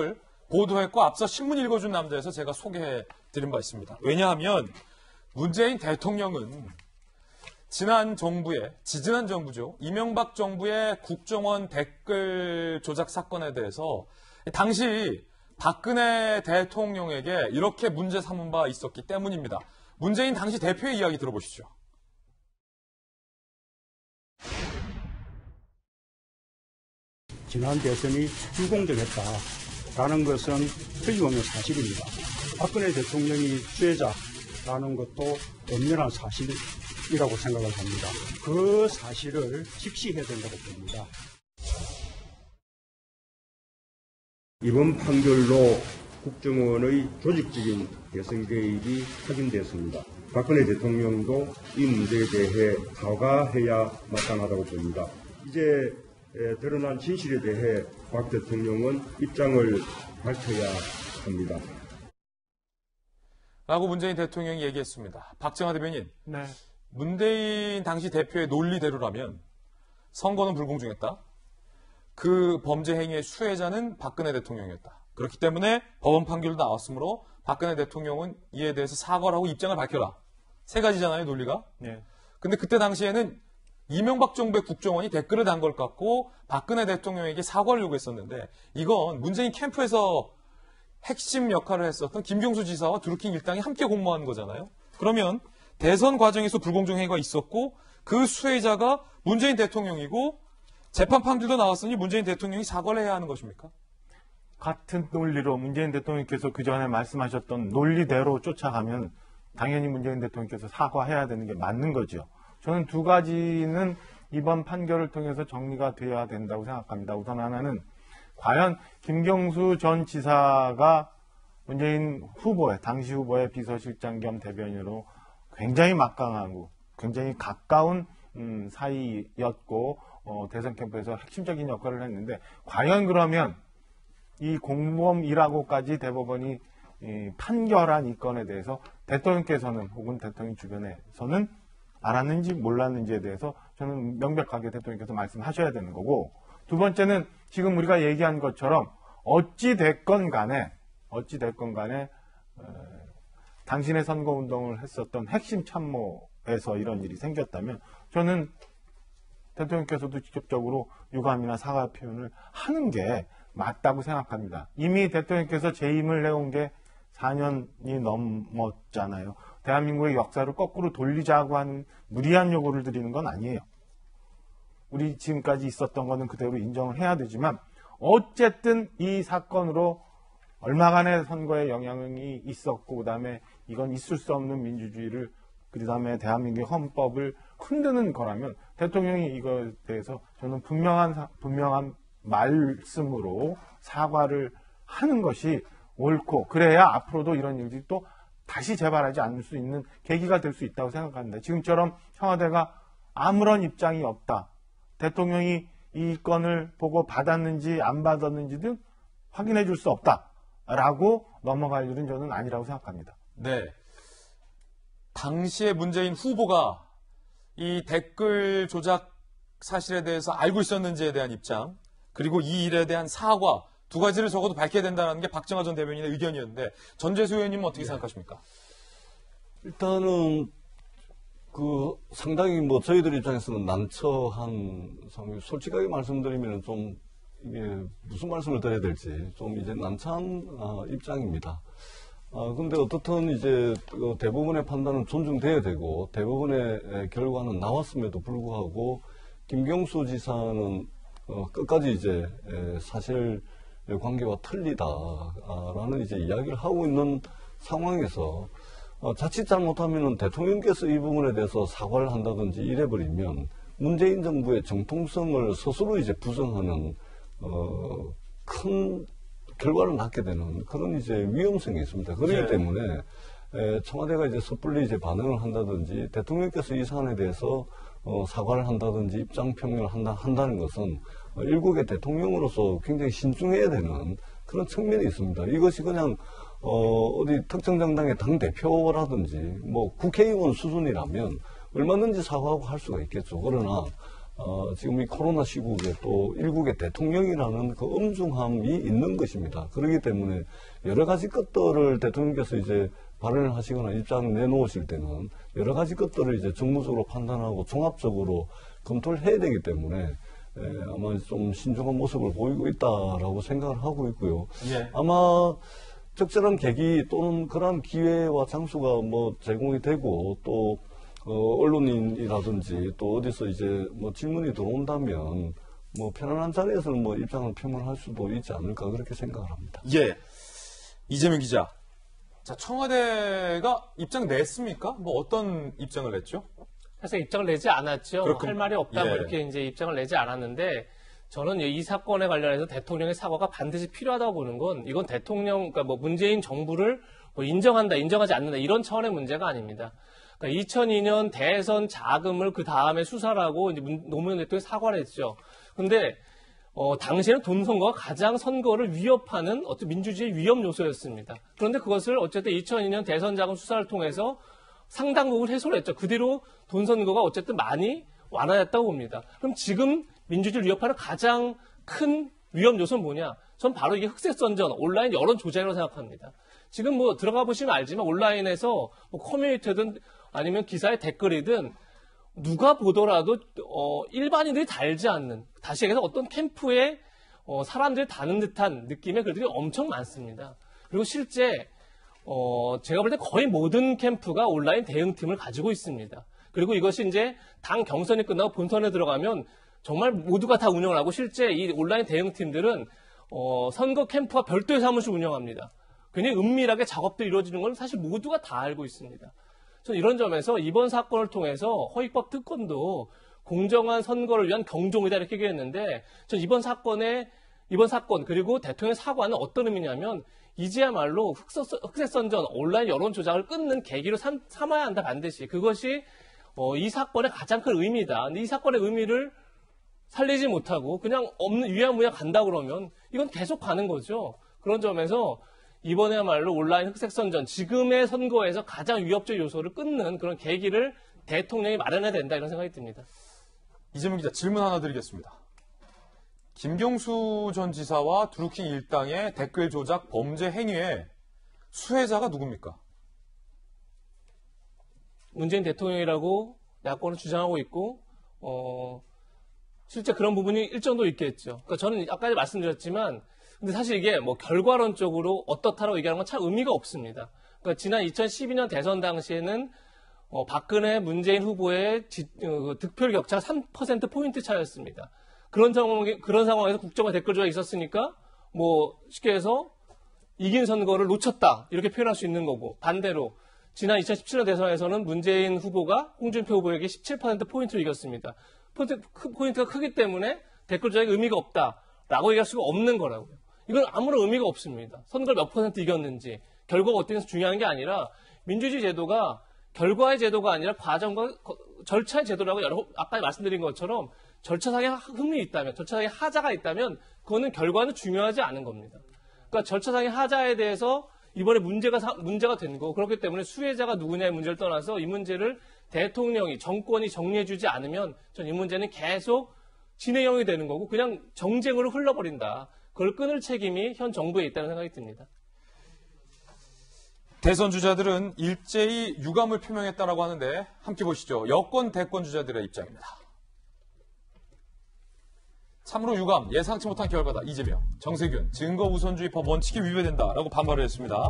보도했고 앞서 신문 읽어준 남자에서 제가 소개해드린 바 있습니다. 왜냐하면 문재인 대통령은 지지난 정부죠. 이명박 정부의 국정원 댓글 조작 사건에 대해서 당시 박근혜 대통령에게 이렇게 문제 삼은 바 있었기 때문입니다. 문재인 당시 대표의 이야기 들어보시죠. 지난 대선이 불공정했다라는 것은 틀림없는 사실입니다. 박근혜 대통령이 수혜자라는 것도 엄연한 사실이라고 생각을 합니다. 그 사실을 직시해야 된다고 봅니다. 이번 판결로 국정원의 조직적인 대선 개입이 확인됐습니다. 박근혜 대통령도 이 문제에 대해 사과해야 마땅하다고 봅니다. 이제 드러난 진실에 대해 박 대통령은 입장을 밝혀야 합니다. 라고 문재인 대통령이 얘기했습니다. 박정하 대변인, 네. 문재인 당시 대표의 논리대로라면 선거는 불공정했다. 그 범죄 행위의 수혜자는 박근혜 대통령이었다. 그렇기 때문에 법원 판결도 나왔으므로 박근혜 대통령은 이에 대해서 사과를 하고 입장을 밝혀라. 세 가지잖아요, 논리가. 네. 근데 그때 당시에는 이명박 정부의 국정원이 댓글을 단 걸 갖고 박근혜 대통령에게 사과를 요구했었는데 이건 문재인 캠프에서 핵심 역할을 했었던 김경수 지사와 드루킹 일당이 함께 공모한 거잖아요. 그러면 대선 과정에서 불공정 행위가 있었고 그 수혜자가 문재인 대통령이고 재판 판결도 나왔으니 문재인 대통령이 사과를 해야 하는 것입니까? 같은 논리로 문재인 대통령께서 그 전에 말씀하셨던 논리대로 쫓아가면 당연히 문재인 대통령께서 사과해야 되는 게 맞는 거죠. 저는 두 가지는 이번 판결을 통해서 정리가 되어야 된다고 생각합니다. 우선 하나는 과연 김경수 전 지사가 문재인 후보의 당시 후보의 비서실장 겸 대변인으로 굉장히 막강하고 굉장히 가까운 사이였고 대선 캠프에서 핵심적인 역할을 했는데 과연 그러면 이 공범이라고까지 대법원이 판결한 이 건에 대해서 대통령께서는 혹은 대통령 주변에서는 알았는지 몰랐는지에 대해서 저는 명백하게 대통령께서 말씀하셔야 되는 거고, 두 번째는 지금 우리가 얘기한 것처럼 어찌 됐건 간에 당신의 선거운동을 했었던 핵심 참모에서 이런 일이 생겼다면 저는 대통령께서도 직접적으로 유감이나 사과 표현을 하는 게 맞다고 생각합니다. 이미 대통령께서 재임을 해온 게 4년이 넘었잖아요. 대한민국의 역사를 거꾸로 돌리자고 하는 무리한 요구를 드리는 건 아니에요. 우리 지금까지 있었던 거는 그대로 인정을 해야 되지만 어쨌든 이 사건으로 얼마간의 선거에 영향이 있었고 그다음에 이건 있을 수 없는 민주주의를 그다음에 대한민국의 헌법을 흔드는 거라면 대통령이 이거에 대해서 저는 분명한 말씀으로 사과를 하는 것이 옳고 그래야 앞으로도 이런 일들이 또 다시 재발하지 않을 수 있는 계기가 될 수 있다고 생각합니다. 지금처럼 청와대가 아무런 입장이 없다. 대통령이 이 건을 보고 받았는지 안 받았는지도 확인해 줄 수 없다라고 넘어갈 일은 저는 아니라고 생각합니다. 네. 당시에 문재인 후보가 이 댓글 조작 사실에 대해서 알고 있었는지에 대한 입장, 그리고 이 일에 대한 사과, 두 가지를 적어도 밝혀야 된다는 게 박정하 전 대변인의 의견이었는데 전재수 의원님은 어떻게 생각하십니까? 일단은 상당히 저희들 입장에서는 난처한 상황이, 솔직하게 말씀드리면 좀 이게 무슨 말씀을 드려야 될지 좀 이제 난처한 입장입니다. 근데 어떻든 이제 대법원의 판단은 존중돼야 되고 대법원의 결과는 나왔음에도 불구하고 김경수 지사는 끝까지 이제 사실 관계와 틀리다라는 이제 이야기를 하고 있는 상황에서 자칫 잘못하면은 대통령께서 이 부분에 대해서 사과를 한다든지 이래버리면 문재인 정부의 정통성을 스스로 이제 부정하는 큰 결과를 낳게 되는 그런 이제 위험성이 있습니다. 그렇기 때문에 청와대가 이제 섣불리 이제 반응을 한다든지 대통령께서 이 사안에 대해서 사과를 한다든지 입장 표명을 한다는 것은 일국의 대통령으로서 굉장히 신중해야 되는 그런 측면이 있습니다. 이것이 그냥 어디 특정 정당의 당 대표라든지 국회의원 수준이라면 얼마든지 사과하고 할 수가 있겠죠. 그러나 지금 이 코로나 시국에 또 일국의 대통령이라는 그 엄중함이 있는 것입니다. 그렇기 때문에 여러 가지 것들을 대통령께서 이제 발언을 하시거나 입장을 내놓으실 때는 여러 가지 것들을 이제 정무적으로 판단하고 종합적으로 검토를 해야 되기 때문에 아마 좀 신중한 모습을 보이고 있다라고 생각을 하고 있고요. 예. 아마 적절한 계기 또는 그런 기회와 장소가 뭐 제공이 되고 또 언론인이라든지 또 어디서 이제 뭐 질문이 들어온다면 뭐 편안한 자리에서는 뭐 입장을 표명할 수도 있지 않을까 그렇게 생각을 합니다. 예. 이재명 기자. 자, 청와대가 입장 냈습니까? 뭐 어떤 입장을 냈죠? 사실 입장을 내지 않았죠. 그렇군. 할 말이 없다 뭐 예. 이렇게 이제 입장을 내지 않았는데 저는 이 사건에 관련해서 대통령의 사과가 반드시 필요하다고 보는 건 이건 대통령, 그러니까 뭐 문재인 정부를 뭐 인정한다, 인정하지 않는다 이런 차원의 문제가 아닙니다. 그러니까 2002년 대선 자금을 그 다음에 수사를 하고 이제 노무현 대통령이 사과를 했죠. 근데 당시에는 돈 선거가 가장 선거를 위협하는 어떤 민주주의 위협 요소였습니다. 그런데 그것을 어쨌든 2002년 대선 자금 수사를 통해서 상당 부분 해소를 했죠. 그 뒤로 돈 선거가 어쨌든 많이 완화됐다고 봅니다. 그럼 지금 민주주의를 위협하는 가장 큰 위험 요소는 뭐냐? 전 바로 이게 흑색선전, 온라인 여론 조작이라고 생각합니다. 지금 뭐 들어가 보시면 알지만 온라인에서 뭐 커뮤니티든 아니면 기사의 댓글이든 누가 보더라도 일반인들이 달지 않는, 다시 얘기해서 어떤 캠프에 사람들이 다는 듯한 느낌의 글들이 엄청 많습니다. 그리고 실제 제가 볼 때 거의 모든 캠프가 온라인 대응팀을 가지고 있습니다. 그리고 이것이 이제 당 경선이 끝나고 본선에 들어가면 정말 모두가 다 운영을 하고 실제 이 온라인 대응팀들은 선거 캠프와 별도의 사무실 운영합니다. 굉장히 은밀하게 작업들이 이루어지는 건 사실 모두가 다 알고 있습니다. 저는 이런 점에서 이번 사건을 통해서 허위법 특권도 공정한 선거를 위한 경종이다 이렇게 얘기했는데 전 이번 사건 그리고 대통령의 사과는 어떤 의미냐면 이제야말로 흑색선전, 온라인 여론 조작을 끊는 계기로 삼아야 한다 반드시. 그것이 이 사건의 가장 큰 의미다. 근데 이 사건의 의미를 살리지 못하고 그냥 없는 유야무야 간다 그러면 이건 계속 가는 거죠. 그런 점에서 이번에야말로 온라인 흑색선전, 지금의 선거에서 가장 위협적 요소를 끊는 그런 계기를 대통령이 마련해야 된다 이런 생각이 듭니다. 이재명 기자 질문 하나 드리겠습니다. 김경수 전 지사와 드루킹 일당의 댓글 조작 범죄 행위의 수혜자가 누굽니까? 문재인 대통령이라고 야권은 주장하고 있고 실제 그런 부분이 일정도 있겠죠. 그러니까 저는 아까 말씀드렸지만 근데 사실 이게 뭐 결과론적으로 어떻다라고 얘기하는 건 참 의미가 없습니다. 그러니까 지난 2012년 대선 당시에는 박근혜 문재인 후보의 득표율 격차가 3%포인트 차였습니다. 그런 상황에서 국정화 댓글 조작이 있었으니까 뭐 쉽게 해서 이긴 선거를 놓쳤다 이렇게 표현할 수 있는 거고 반대로 지난 2017년 대선에서는 문재인 후보가 홍준표 후보에게 17%포인트로 이겼습니다. 포인트가 크기 때문에 댓글 조작이 의미가 없다라고 얘기할 수가 없는 거라고요. 이건 아무런 의미가 없습니다. 선거를 몇 % 이겼는지 결과가 어떻게 해서 중요한 게 아니라 민주주의 제도가 결과의 제도가 아니라 과정과 절차의 제도라고 아까 말씀드린 것처럼 절차상의 흠이 있다면, 절차상의 하자가 있다면 그거는 결과는 중요하지 않은 겁니다. 그러니까 절차상의 하자에 대해서 이번에 문제가 된 거 그렇기 때문에 수혜자가 누구냐의 문제를 떠나서 이 문제를 대통령이 정권이 정리해주지 않으면 전 이 문제는 계속 진행형이 되는 거고 그냥 정쟁으로 흘러버린다. 그걸 끊을 책임이 현 정부에 있다는 생각이 듭니다. 대선 주자들은 일제히 유감을 표명했다라고 하는데 함께 보시죠. 여권 대권 주자들의 입장입니다. 참으로 유감, 예상치 못한 결과다. 이재명, 정세균, 증거 우선주의법 원칙이 위배된다라고 반발을 했습니다.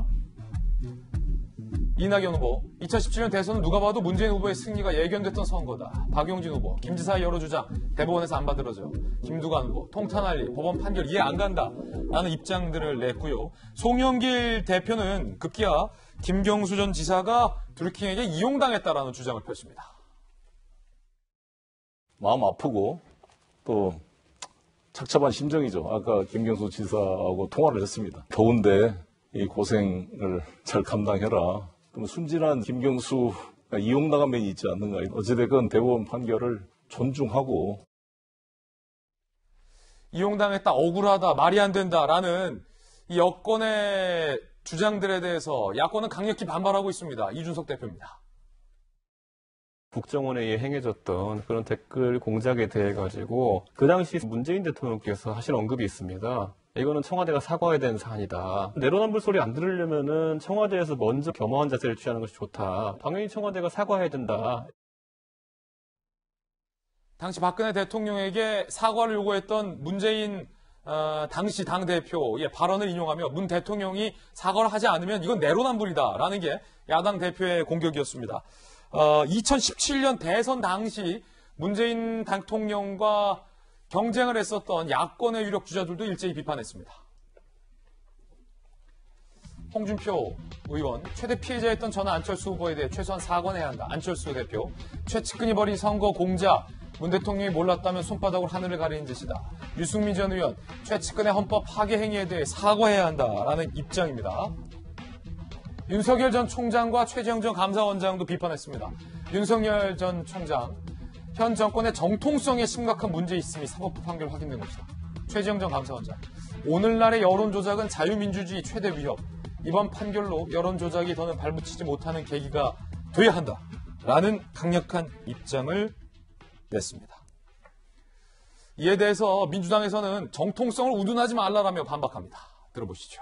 이낙연 후보, 2017년 대선은 누가 봐도 문재인 후보의 승리가 예견됐던 선거다. 박용진 후보, 김 지사의 여러 주장, 대법원에서 안 받들어져. 김두관 후보, 통탄할리, 법원 판결 이해 안 간다. 라는 입장들을 냈고요. 송영길 대표는 급기야 김경수 전 지사가 드루킹에게 이용당했다라는 주장을 펼칩니다. 마음 아프고 또 착잡한 심정이죠. 아까 김경수 지사하고 통화를 했습니다. 더운데 이 고생을 잘 감당해라. 그럼 순진한 김경수가 이용당한 면이 있지 않는가. 어찌됐건 대법원 판결을 존중하고. 이용당했다, 억울하다, 말이 안 된다라는 이 여권의 주장들에 대해서 야권은 강력히 반발하고 있습니다. 이준석 대표입니다. 국정원에 행해졌던 그런 댓글 공작에 대해 가지고 그 당시 문재인 대통령께서 하신 언급이 있습니다. 이거는 청와대가 사과해야 되는 사안이다. 내로남불 소리 안 들으려면은 청와대에서 먼저 겸허한 자세를 취하는 것이 좋다. 당연히 청와대가 사과해야 된다. 당시 박근혜 대통령에게 사과를 요구했던 문재인 당시 당대표의 발언을 인용하며 문 대통령이 사과를 하지 않으면 이건 내로남불이다라는 게 야당 대표의 공격이었습니다. 2017년 대선 당시 문재인 대통령과 경쟁을 했었던 야권의 유력 주자들도 일제히 비판했습니다. 홍준표 의원, 최대 피해자였던 전화 안철수 후보에 대해 최소한 사과해야 한다. 안철수 대표, 최측근이 벌인 선거 공작, 문 대통령이 몰랐다면 손바닥으로 하늘을 가리는 짓이다. 유승민 전 의원, 최측근의 헌법 파괴 행위에 대해 사과해야 한다라는 입장입니다. 윤석열 전 총장과 최재형 전 감사원장도 비판했습니다. 윤석열 전 총장, 현 정권의 정통성에 심각한 문제 있음이 사법부 판결 확인된 것이다. 최재형 전 감사원장, 오늘날의 여론조작은 자유민주주의 최대 위협. 이번 판결로 여론조작이 더는 발붙이지 못하는 계기가 돼야 한다라는 강력한 입장을 냈습니다. 이에 대해서 민주당에서는 정통성을 운운하지 말라라며 반박합니다. 들어보시죠.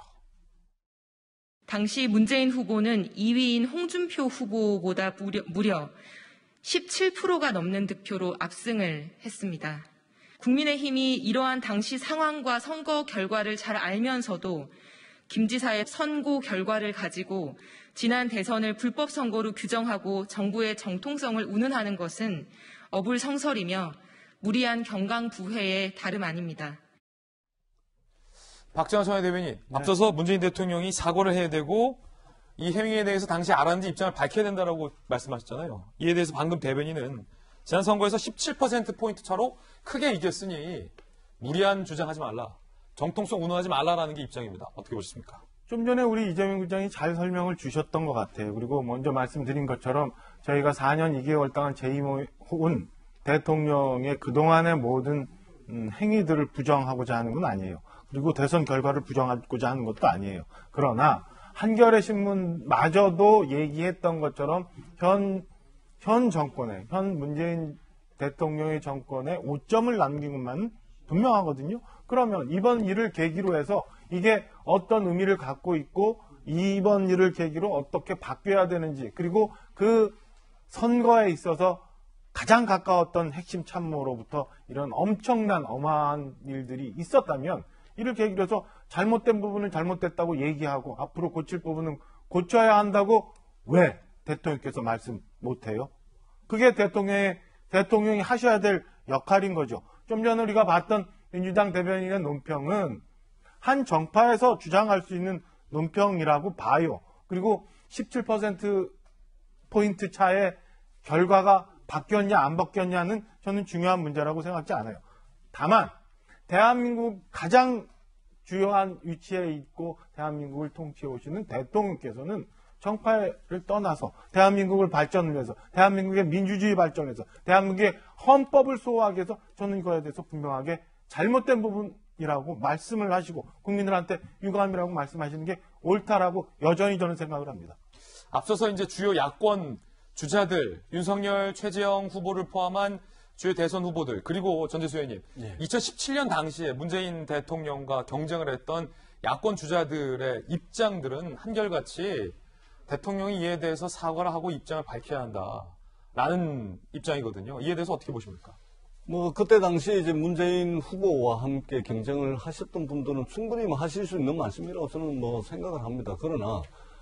당시 문재인 후보는 2위인 홍준표 후보보다 무려 17%가 넘는 득표로 압승을 했습니다. 국민의힘이 이러한 당시 상황과 선거 결과를 잘 알면서도 김 지사의 선고 결과를 가지고 지난 대선을 불법 선거로 규정하고 정부의 정통성을 운운하는 것은 어불성설이며 무리한 경강부회의 다름 아닙니다. 박정환 전 대변인, 앞서서 문재인 대통령이 사과를 해야 되고 이 행위에 대해서 당시 알았는지 입장을 밝혀야 된다라고 말씀하셨잖아요. 이에 대해서 방금 대변인은 지난 선거에서 17%포인트 차로 크게 이겼으니 무리한 주장하지 말라. 정통성 운운하지 말라라는 게 입장입니다. 어떻게 보셨습니까? 좀 전에 우리 이재명 국장이 잘 설명을 주셨던 것 같아요. 그리고 먼저 말씀드린 것처럼 저희가 4년 2개월 동안 재임해온 대통령의 그동안의 모든 행위들을 부정하고자 하는 건 아니에요. 그리고 대선 결과를 부정하고자 하는 것도 아니에요. 그러나 한겨레 신문마저도 얘기했던 것처럼 현 정권에, 현 문재인 대통령의 정권에 오점을 남긴 것만은 분명하거든요. 그러면 이번 일을 계기로 해서 이게 어떤 의미를 갖고 있고 이번 일을 계기로 어떻게 바뀌어야 되는지, 그리고 그 선거에 있어서 가장 가까웠던 핵심 참모로부터 이런 엄청난 어마한 일들이 있었다면 이를 계기로 해서 잘못된 부분은 잘못됐다고 얘기하고 앞으로 고칠 부분은 고쳐야 한다고 왜 대통령께서 말씀 못해요? 그게 대통령이 하셔야 될 역할인 거죠. 좀 전에 우리가 봤던 민주당 대변인의 논평은 한 정파에서 주장할 수 있는 논평이라고 봐요. 그리고 17%포인트 차의 결과가 바뀌었냐 안 바뀌었냐는 저는 중요한 문제라고 생각하지 않아요. 다만 대한민국 가장 주요한 위치에 있고 대한민국을 통치해 오시는 대통령께서는 정파를 떠나서 대한민국을 발전을 위해서, 대한민국의 민주주의 발전을 위해서, 대한민국의 헌법을 수호하기 위해서 저는 이거에 대해서 분명하게 잘못된 부분이라고 말씀을 하시고 국민들한테 유감이라고 말씀하시는 게 옳다라고 여전히 저는 생각을 합니다. 앞서서 이제 주요 야권 주자들, 윤석열, 최재형 후보를 포함한 주요 대선 후보들, 그리고 전재수 의원님, 2017년 당시에 문재인 대통령과 경쟁을 했던 야권 주자들의 입장들은 한결같이 대통령이 이에 대해서 사과를 하고 입장을 밝혀야 한다라는 입장이거든요. 이에 대해서 어떻게 보십니까? 그때 당시에 이제 문재인 후보와 함께 경쟁을 하셨던 분들은 충분히 하실 수 있는 말씀이라고 저는 생각을 합니다. 그러나,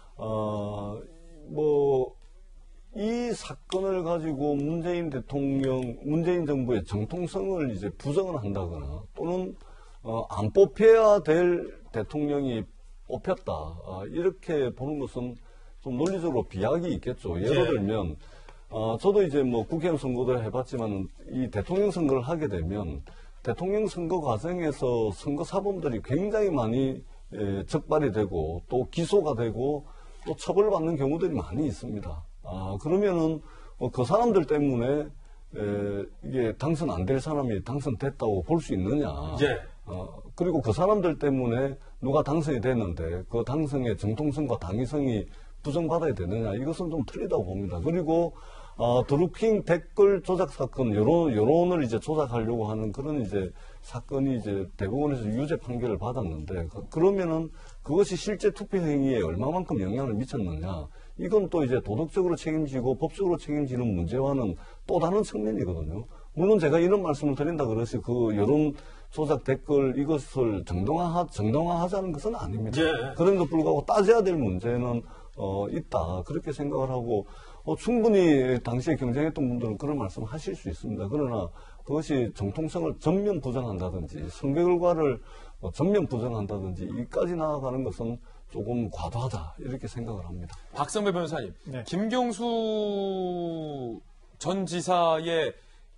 이 사건을 가지고 문재인 정부의 정통성을 이제 부정을 한다거나 또는 안 뽑혀야 될 대통령이 뽑혔다. 이렇게 보는 것은 좀 논리적으로 비약이 있겠죠. 예를 들면, 저도 이제 국회의원 선거도 해봤지만 이 대통령 선거를 하게 되면 대통령 선거 과정에서 선거 사범들이 굉장히 많이 적발이 되고 또 기소가 되고 또 처벌받는 경우들이 많이 있습니다. 그러면은 그 사람들 때문에 이게 당선 안 될 사람이 당선됐다고 볼 수 있느냐? 그리고 그 사람들 때문에 누가 당선이 됐는데 그 당선의 정통성과 당위성이 부정받아야 되느냐? 이것은 좀 틀리다고 봅니다. 그리고 드루킹 댓글 조작 사건, 여론을 이제 조작하려고 하는 그런 이제 사건이 이제 대법원에서 유죄 판결을 받았는데, 그러면은 그것이 실제 투표 행위에 얼마만큼 영향을 미쳤느냐. 이건 또 이제 도덕적으로 책임지고 법적으로 책임지는 문제와는 또 다른 측면이거든요. 물론 제가 이런 말씀을 드린다 그래서 그 여론 조작 댓글 이것을 정당화하자는 것은 아닙니다. 예. 그럼에도 불구하고 따져야 될 문제는 있다. 그렇게 생각을 하고 충분히 당시에 경쟁했던 분들은 그런 말씀을 하실 수 있습니다. 그러나 그것이 정통성을 전면 부정한다든지 선거 결과를 전면 부정한다든지 이까지 나아가는 것은 조금 과도하다 이렇게 생각을 합니다. 박성배 변호사님, 네. 김경수 전 지사의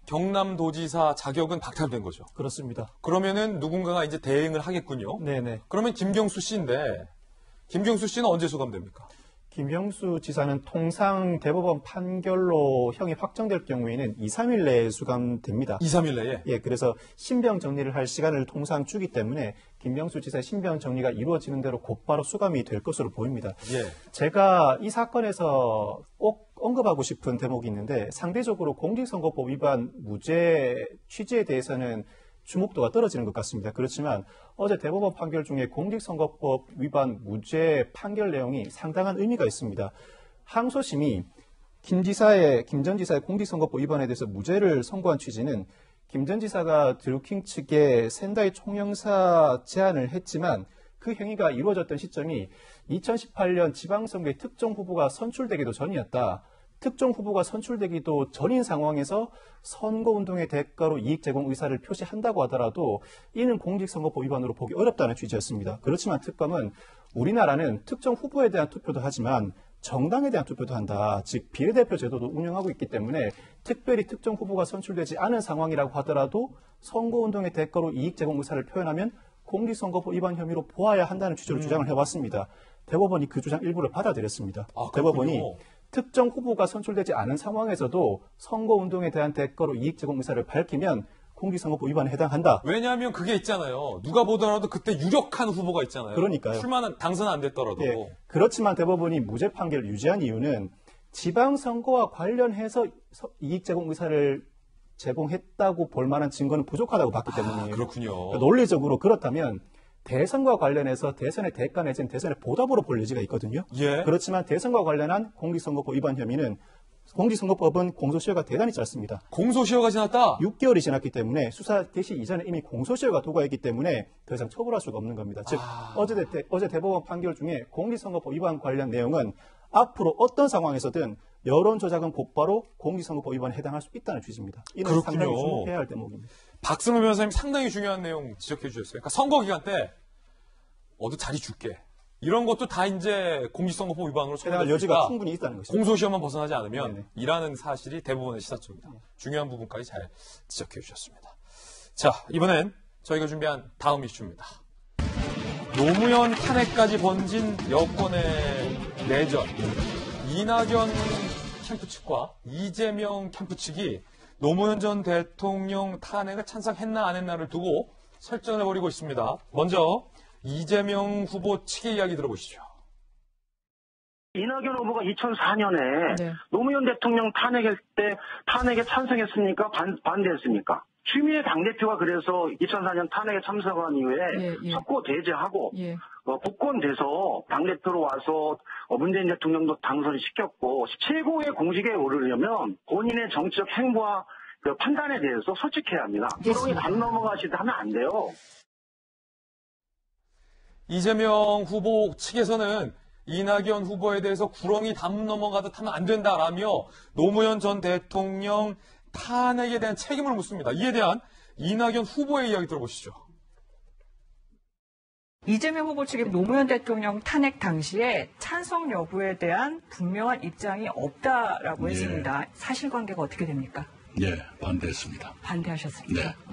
경남도지사 자격은 박탈된 거죠. 그렇습니다. 그러면은 누군가가 이제 대행을 하겠군요. 네네. 그러면 김경수 씨인데, 김경수 씨는 언제 소감됩니까? 김경수 지사는 통상 대법원 판결로 형이 확정될 경우에는 2, 3일 내에 수감됩니다. 2, 3일 내에? 예, 그래서 신병 정리를 할 시간을 통상 주기 때문에 김경수 지사의 신병 정리가 이루어지는 대로 곧바로 수감이 될 것으로 보입니다. 예. 제가 이 사건에서 꼭 언급하고 싶은 대목이 있는데 상대적으로 공직선거법 위반 무죄 취지에 대해서는 주목도가 떨어지는 것 같습니다. 그렇지만 어제 대법원 판결 중에 공직선거법 위반 무죄 판결 내용이 상당한 의미가 있습니다. 항소심이 김 전 지사의 공직선거법 위반에 대해서 무죄를 선고한 취지는 김 전 지사가 드루킹 측에 샌다이 총영사 제안을 했지만 그 행위가 이루어졌던 시점이 2018년 지방선거의 특정 후보가 선출되기도 전이었다. 특정 후보가 선출되기도 전인 상황에서 선거운동의 대가로 이익 제공 의사를 표시한다고 하더라도 이는 공직선거법 위반으로 보기 어렵다는 취지였습니다. 그렇지만 특검은 우리나라는 특정 후보에 대한 투표도 하지만 정당에 대한 투표도 한다. 즉 비례대표 제도도 운영하고 있기 때문에 특별히 특정 후보가 선출되지 않은 상황이라고 하더라도 선거운동의 대가로 이익 제공 의사를 표현하면 공직선거법 위반 혐의로 보아야 한다는 취지로 주장을 해왔습니다. 대법원이 그 주장 일부를 받아들였습니다. 대법원이 특정 후보가 선출되지 않은 상황에서도 선거운동에 대한 대가로 이익 제공 의사를 밝히면 공직선거법 위반에 해당한다. 왜냐하면 그게 있잖아요. 누가 보더라도 그때 유력한 후보가 있잖아요. 그러니까요. 당선 안 됐더라도. 예, 그렇지만 대법원이 무죄 판결을 유지한 이유는 지방선거와 관련해서 이익 제공 의사를 제공했다고 볼 만한 증거는 부족하다고 봤기 때문이에요. 그렇군요. 논리적으로 그렇다면 대선과 관련해서 대선의 대가 내지는 대선의 보답으로 볼 여지가 있거든요. 예. 그렇지만 대선과 관련한 공직선거법 위반 혐의는 공직선거법은 공소시효가 대단히 짧습니다. 공소시효가 지났다? 6개월이 지났기 때문에 수사 개시 이전에 이미 공소시효가 도과했기 때문에 더 이상 처벌할 수가 없는 겁니다. 즉 어제 대법원 판결 중에 공직선거법 위반 관련 내용은 앞으로 어떤 상황에서든 여론 조작은 곧바로 공직선거법 위반에 해당할 수 있다는 취지입니다. 이는 상당히 주목해야 할 대목입니다. 박승호 변호사님 상당히 중요한 내용 지적해 주셨어요. 그러니까 선거 기간 때 어디 자리 줄게. 이런 것도 다 이제 공직선거법 위반으로 해당할 여지가 충분히 있다는 것이죠. 공소시효만 벗어나지 않으면 네네. 이라는 사실이 대부분의 시사점입니다. 중요한 부분까지 잘 지적해 주셨습니다. 자, 이번엔 저희가 준비한 다음 이슈입니다. 노무현 탄핵까지 번진 여권의 내전. 이낙연 캠프 측과 이재명 캠프 측이 노무현 전 대통령 탄핵을 찬성했나 안 했나를 두고 설전을 벌이고 있습니다. 먼저 이재명 후보 측의 이야기 들어보시죠. 이낙연 후보가 2004년에 노무현 대통령 탄핵할 때 탄핵에 찬성했습니까? 반대했습니까? 추미애 당대표가 그래서 2004년 탄핵에 참석한 이후에 석고 대제하고 복권돼서 당대표로 와서 문재인 대통령도 당선시켰고 최고의 공직에 오르려면 본인의 정치적 행보와 그 판단에 대해서 솔직해야 합니다. 구렁이 반 넘어가시다 하면 안 돼요. 이재명 후보 측에서는 이낙연 후보에 대해서 구렁이 담 넘어가듯 하면 안 된다라며 노무현 전 대통령 탄핵에 대한 책임을 묻습니다. 이에 대한 이낙연 후보의 이야기 들어보시죠. 이재명 후보 측이 노무현 대통령 탄핵 당시에 찬성 여부에 대한 분명한 입장이 없다라고 했습니다. 사실관계가 어떻게 됩니까? 네, 반대했습니다. 반대하셨습니까? 네.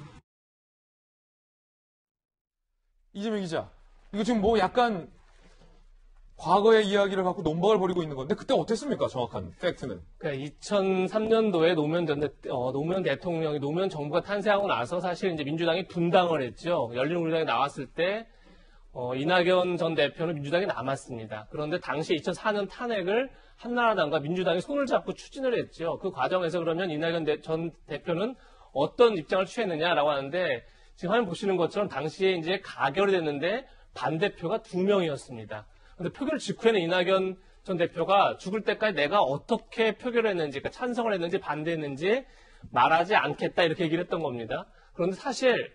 이재명 기자, 이거 지금 뭐 약간 과거의 이야기를 갖고 논박을 벌이고 있는 건데 그때 어땠습니까? 정확한 팩트는. 그러니까 2003년도에 노무현 대통령이 노무현 정부가 탄생하고 나서 사실 이제 민주당이 분당을 했죠. 열린우리당이 나왔을 때 이낙연 전 대표는 민주당에 남았습니다. 그런데 당시 2004년 탄핵을 한나라당과 민주당이 손을 잡고 추진을 했죠. 그 과정에서 그러면 이낙연 전 대표는 어떤 입장을 취했느냐라고 하는데 지금 화면 보시는 것처럼 당시에 이제 가결이 됐는데 반대표가 2명이었습니다. 근데 표결 직후에는 이낙연 전 대표가 죽을 때까지 내가 어떻게 표결을 했는지, 그러니까 찬성을 했는지 반대했는지 말하지 않겠다 이렇게 얘기를 했던 겁니다. 그런데 사실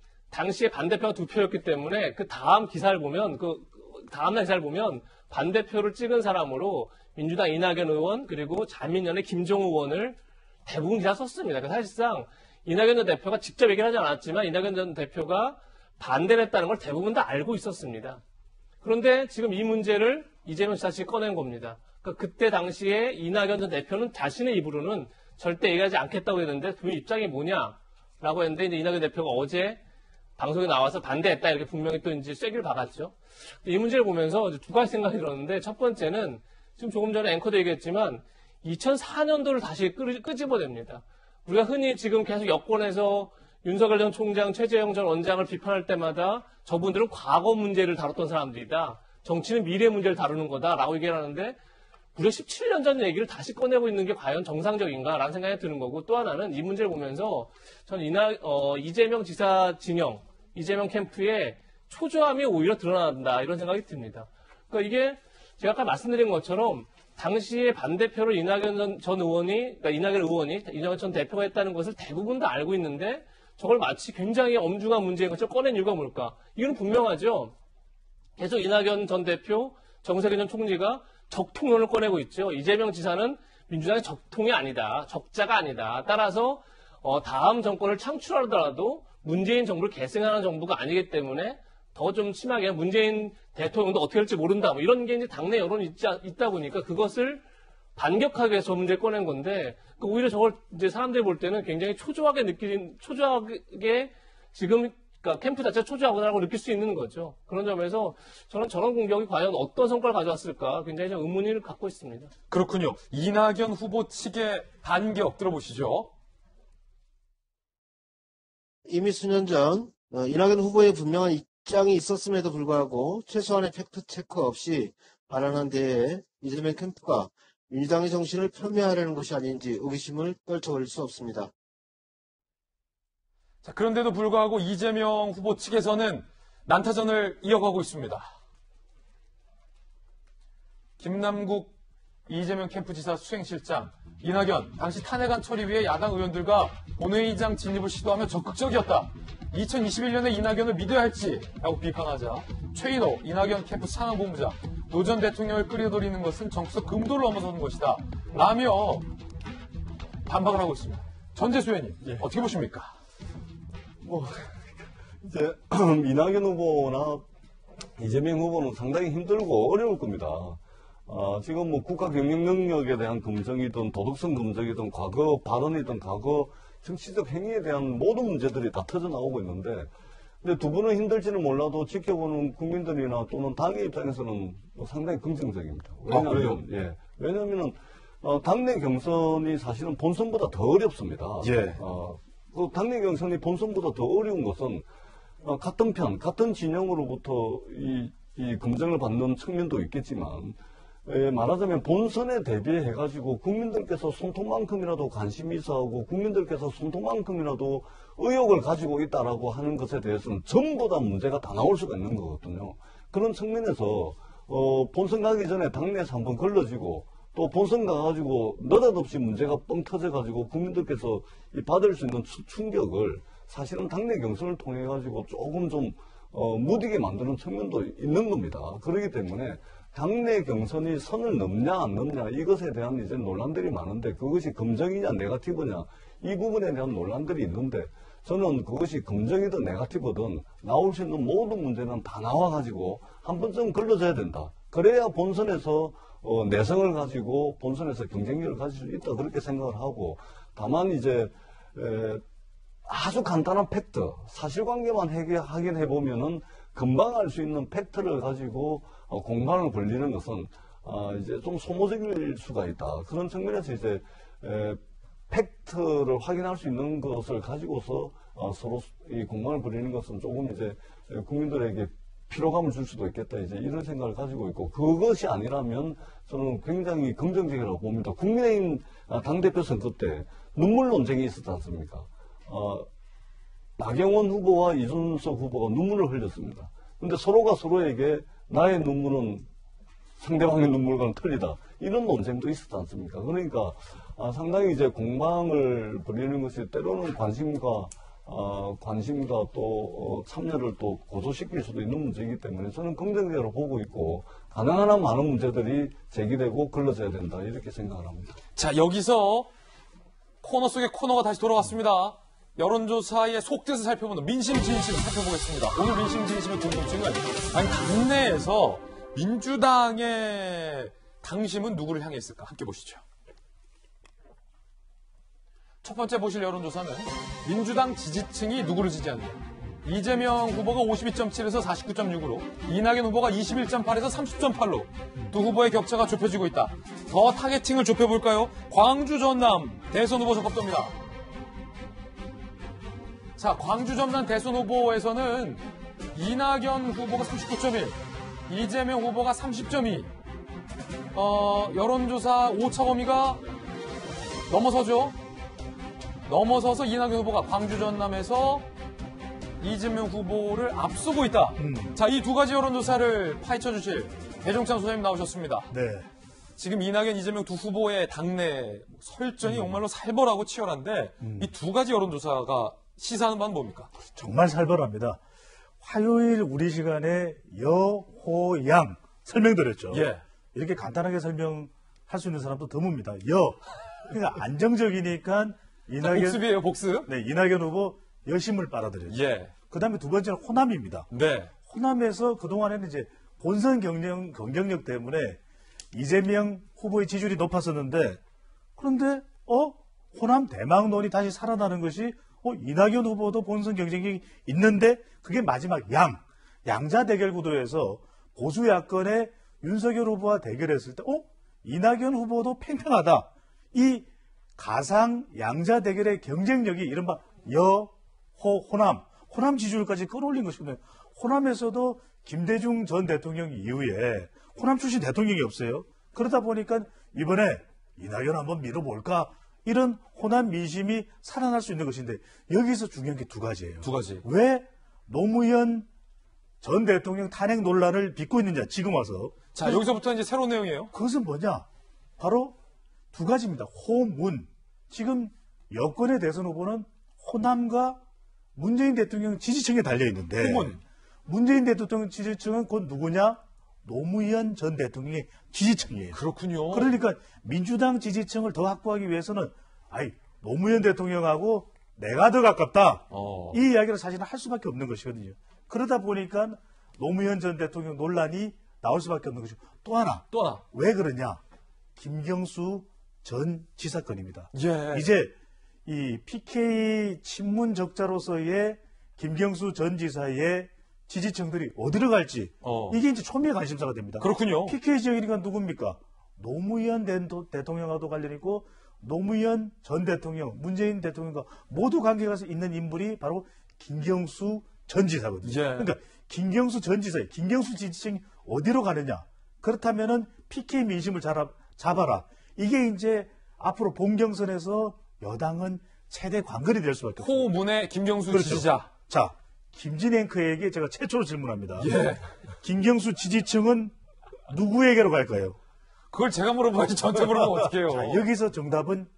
당시에 반대표가 2표였기 때문에 그 다음 기사를 보면 다음날 기사를 보면 반대표를 찍은 사람으로 민주당 이낙연 의원 그리고 자민련의 김종우 의원을 대부분 기사 썼습니다. 그러니까 사실상 이낙연 전 대표가 직접 얘기를 하지 않았지만 이낙연 전 대표가 반대를 했다는 걸 대부분 다 알고 있었습니다. 그런데 지금 이 문제를 이재명 지사 측이 꺼낸 겁니다. 그러니까 그때 당시에 이낙연 전 대표는 자신의 입으로는 절대 얘기하지 않겠다고 했는데 그 입장이 뭐냐라고 했는데 이제 이낙연 대표가 어제 방송에 나와서 반대했다 이렇게 분명히 또 이제 쐐기를 박았죠. 이 문제를 보면서 두 가지 생각이 들었는데 첫 번째는 지금 조금 전에 앵커도 얘기했지만 2004년도를 다시 끄집어냅니다. 우리가 흔히 지금 계속 여권에서 윤석열 전 총장, 최재형 전 원장을 비판할 때마다 저분들은 과거 문제를 다뤘던 사람들이다. 정치는 미래 문제를 다루는 거다라고 얘기를 하는데 무려 17년 전 얘기를 다시 꺼내고 있는 게 과연 정상적인가라는 생각이 드는 거고 또 하나는 이 문제를 보면서 저는 이재명 지사 진영, 이재명 캠프의 초조함이 오히려 드러난다 이런 생각이 듭니다. 그러니까 이게 제가 아까 말씀드린 것처럼 당시에 반대표를 이낙연 전 의원이, 그러니까 이낙연 전 대표가 했다는 것을 대부분 다 알고 있는데 저걸 마치 굉장히 엄중한 문제인 것처럼 꺼낸 이유가 뭘까? 이건 분명하죠. 계속 이낙연 전 대표, 정세균 전 총리가 적통론을 꺼내고 있죠. 이재명 지사는 민주당의 적통이 아니다. 적자가 아니다. 따라서 다음 정권을 창출하더라도 문재인 정부를 계승하는 정부가 아니기 때문에 더 좀 심하게 문재인 대통령도 어떻게 할지 모른다. 뭐 이런 게 이제 당내 여론이 있다 보니까 그것을 반격하기 위해서 저 문제를 꺼낸 건데 오히려 저걸 이제 사람들이 볼 때는 굉장히 초조하게 지금 그러니까 캠프 자체가 초조하구나라고 느낄 수 있는 거죠. 그런 점에서 저는 저런 공격이 과연 어떤 성과를 가져왔을까 굉장히 좀 의문을 갖고 있습니다. 그렇군요. 이낙연 후보 측의 반격 들어보시죠. 이미 수년 전 이낙연 후보의 분명한 입장이 있었음에도 불구하고 최소한의 팩트체크 없이 발언한 데에 이재명 캠프가 민주당의 정신을 폄훼하려는 것이 아닌지 의구심을 떨쳐버릴 수 없습니다. 자, 그런데도 불구하고 이재명 후보 측에서는 난타전을 이어가고 있습니다. 김남국 이재명 캠프지사 수행실장, 이낙연 당시 탄핵안 처리 위해 야당 의원들과 본회의장 진입을 시도하며 적극적이었다. 2021년에 이낙연을 믿어야 할지 라고 비판하자 최인호 이낙연 캠프 상황본부장 노 전 대통령을 끌어들이는 것은 정치적 금도를 넘어서는 것이다 라며 반박을 하고 있습니다. 전재수 의원님 어떻게 보십니까? 이제 이낙연 후보나 이재명 후보는 상당히 힘들고 어려울 겁니다. 지금 뭐 국가 경영 능력에 대한 검증이든 도덕성 검증이든 과거 발언이든 과거 정치적 행위에 대한 모든 문제들이 다 터져 나오고 있는데, 근데 두 분은 힘들지는 몰라도 지켜보는 국민들이나 또는 당의 입장에서는 상당히 긍정적입니다. 왜냐하면 당내 경선이 사실은 본선보다 더 어렵습니다. 그 당내 경선이 본선보다 더 어려운 것은 같은 편, 같은 진영으로부터 이 검증을 받는 측면도 있겠지만, 말하자면 본선에 대비해가지고 국민들께서 손톱만큼이라도 관심이 있어하고 국민들께서 손톱만큼이라도 의혹을 가지고 있다라고 하는 것에 대해서는 전부 다 문제가 다 나올 수가 있는 거거든요. 그런 측면에서 본선 가기 전에 당내에서 한번 걸러지고 또 본선 가가지고 느닷없이 문제가 뻥 터져가지고 국민들께서 받을 수 있는 충격을 사실은 당내 경선을 통해가지고 조금 좀 무디게 만드는 측면도 있는 겁니다. 그렇기 때문에 당내 경선이 선을 넘냐 안 넘냐 이것에 대한 이제 논란들이 많은데 그것이 긍정이냐 네거티브냐 이 부분에 대한 논란들이 있는데 저는 그것이 긍정이든 네거티브든 나올 수 있는 모든 문제는 다 나와가지고 한 번쯤 걸러져야 된다. 그래야 본선에서 내성을 가지고 본선에서 경쟁력을 가질 수 있다 그렇게 생각을 하고 다만 이제 아주 간단한 팩트 사실관계만 확인해 보면은 금방 알 수 있는 팩트를 가지고 공방을 벌리는 것은 이제 좀 소모적일 수가 있다. 그런 측면에서 이제 팩트를 확인할 수 있는 것을 가지고서 서로 이 공방을 벌이는 것은 조금 이제 국민들에게 피로감을 줄 수도 있겠다. 이제 이런 생각을 가지고 있고, 그것이 아니라면 저는 굉장히 긍정적이라고 봅니다. 국민의힘 당대표 선거 때 눈물 논쟁이 있었지 않습니까? 나경원 후보와 이준석 후보가 눈물을 흘렸습니다. 근데 서로가 서로에게 나의 눈물은 상대방의 눈물과는 틀리다. 이런 논쟁도 있었지 않습니까? 그러니까 상당히 이제 공방을 벌이는 것이 때로는 관심과 또 참여를 또 고조시킬 수도 있는 문제이기 때문에 저는 긍정적으로 보고 있고 가능한 한 많은 문제들이 제기되고 걸러져야 된다 이렇게 생각을 합니다. 자, 여기서 코너 속의 코너가 다시 돌아왔습니다. 여론조사의 속뜻을 살펴보는 민심 진심을 살펴보겠습니다. 오늘 민심 진심의 궁금증은 아니 당내에서 민주당의 당심은 누구를 향해 있을까? 함께 보시죠. 첫 번째 보실 여론조사는 민주당 지지층이 누구를 지지하느냐. 이재명 후보가 52.7에서 49.6으로 이낙연 후보가 21.8에서 30.8로 두 후보의 격차가 좁혀지고 있다. 더 타겟팅을 좁혀볼까요? 광주 전남 대선 후보 적합도입니다. 자, 광주 전남 대선 후보에서는 이낙연 후보가 39.1, 이재명 후보가 30.2, 여론조사 오차 범위가 넘어서서 이낙연 후보가 광주 전남에서 이재명 후보를 앞서고 있다. 자, 이 두 가지 여론조사를 파헤쳐 주실 배종찬 소장님 나오셨습니다. 네. 지금 이낙연, 이재명 두 후보의 당내 설전이 정말로 살벌하고 치열한데 이 두 가지 여론조사가 시사하는 바는 뭡니까? 정말 살벌합니다. 화요일 우리 시간에 여호양 설명드렸죠. 예. 이렇게 간단하게 설명할 수 있는 사람도 드뭅니다. 그러니까 안정적이니까 이낙연 복습이에요, 복습. 네, 이낙연 후보 여심을 빨아들였죠. 예. 그다음에 두 번째는 호남입니다. 네. 호남에서 그동안에는 이제 본선 경쟁력 때문에 이재명 후보의 지지율이 높았었는데 그런데 호남 대망론이 다시 살아나는 것이 이낙연 후보도 본선 경쟁력이 있는데 그게 마지막 양자 대결 구도에서 보수 야권의 윤석열 후보와 대결했을 때 이낙연 후보도 팽팽하다. 이 가상 양자 대결의 경쟁력이 이른바 호남 지지율까지 끌어올린 것이거든요. 호남에서도 김대중 전 대통령 이후에 호남 출신 대통령이 없어요. 그러다 보니까 이번에 이낙연 한번 밀어볼까? 이런 호남 민심이 살아날 수 있는 것인데 여기서 중요한 게 두 가지예요. 두 가지. 왜 노무현 전 대통령 탄핵 논란을 빚고 있느냐, 지금 와서. 자, 여기서부터 이제 새로운 내용이에요. 그것은 뭐냐? 바로 두 가지입니다. 호문. 지금 여권의 대선 후보는 호남과 문재인 대통령 지지층에 달려있는데 호문. 문재인 대통령 지지층은 곧 누구냐? 노무현 전 대통령의 지지층이에요. 그렇군요. 그러니까 민주당 지지층을 더 확보하기 위해서는 노무현 대통령하고 내가 더 가깝다. 이 이야기를 사실은 할 수밖에 없는 것이거든요. 그러다 보니까 노무현 전 대통령 논란이 나올 수밖에 없는 것이고 또 하나. 왜 그러냐? 김경수 전 지사 건입니다. 예. 이제 이 PK 친문 적자로서의 김경수 전 지사의 지지층들이 어디로 갈지 이게 이제 초미의 관심사가 됩니다. 그렇군요. PK 지역이니까 누굽니까? 노무현 대통령과도 관련 있고 노무현 전 대통령, 문재인 대통령과 모두 관계가 있는 인물이 바로 김경수 전 지사거든요. 예. 그러니까 김경수 전 지사의 김경수 지지층이 어디로 가느냐? 그렇다면은 PK 민심을 잡아라. 이게 이제 앞으로 본경선에서 여당은 최대 관건이 될 수밖에 없습니다. 호문의 김경수 그렇죠. 지지자. 자, 김진 앵커에게 제가 최초로 질문합니다. 예. 김경수 지지층은 누구에게로 갈까요? 그걸 제가 물어봐야지 저한테 물어보면 어떡해요. 자, 여기서 정답은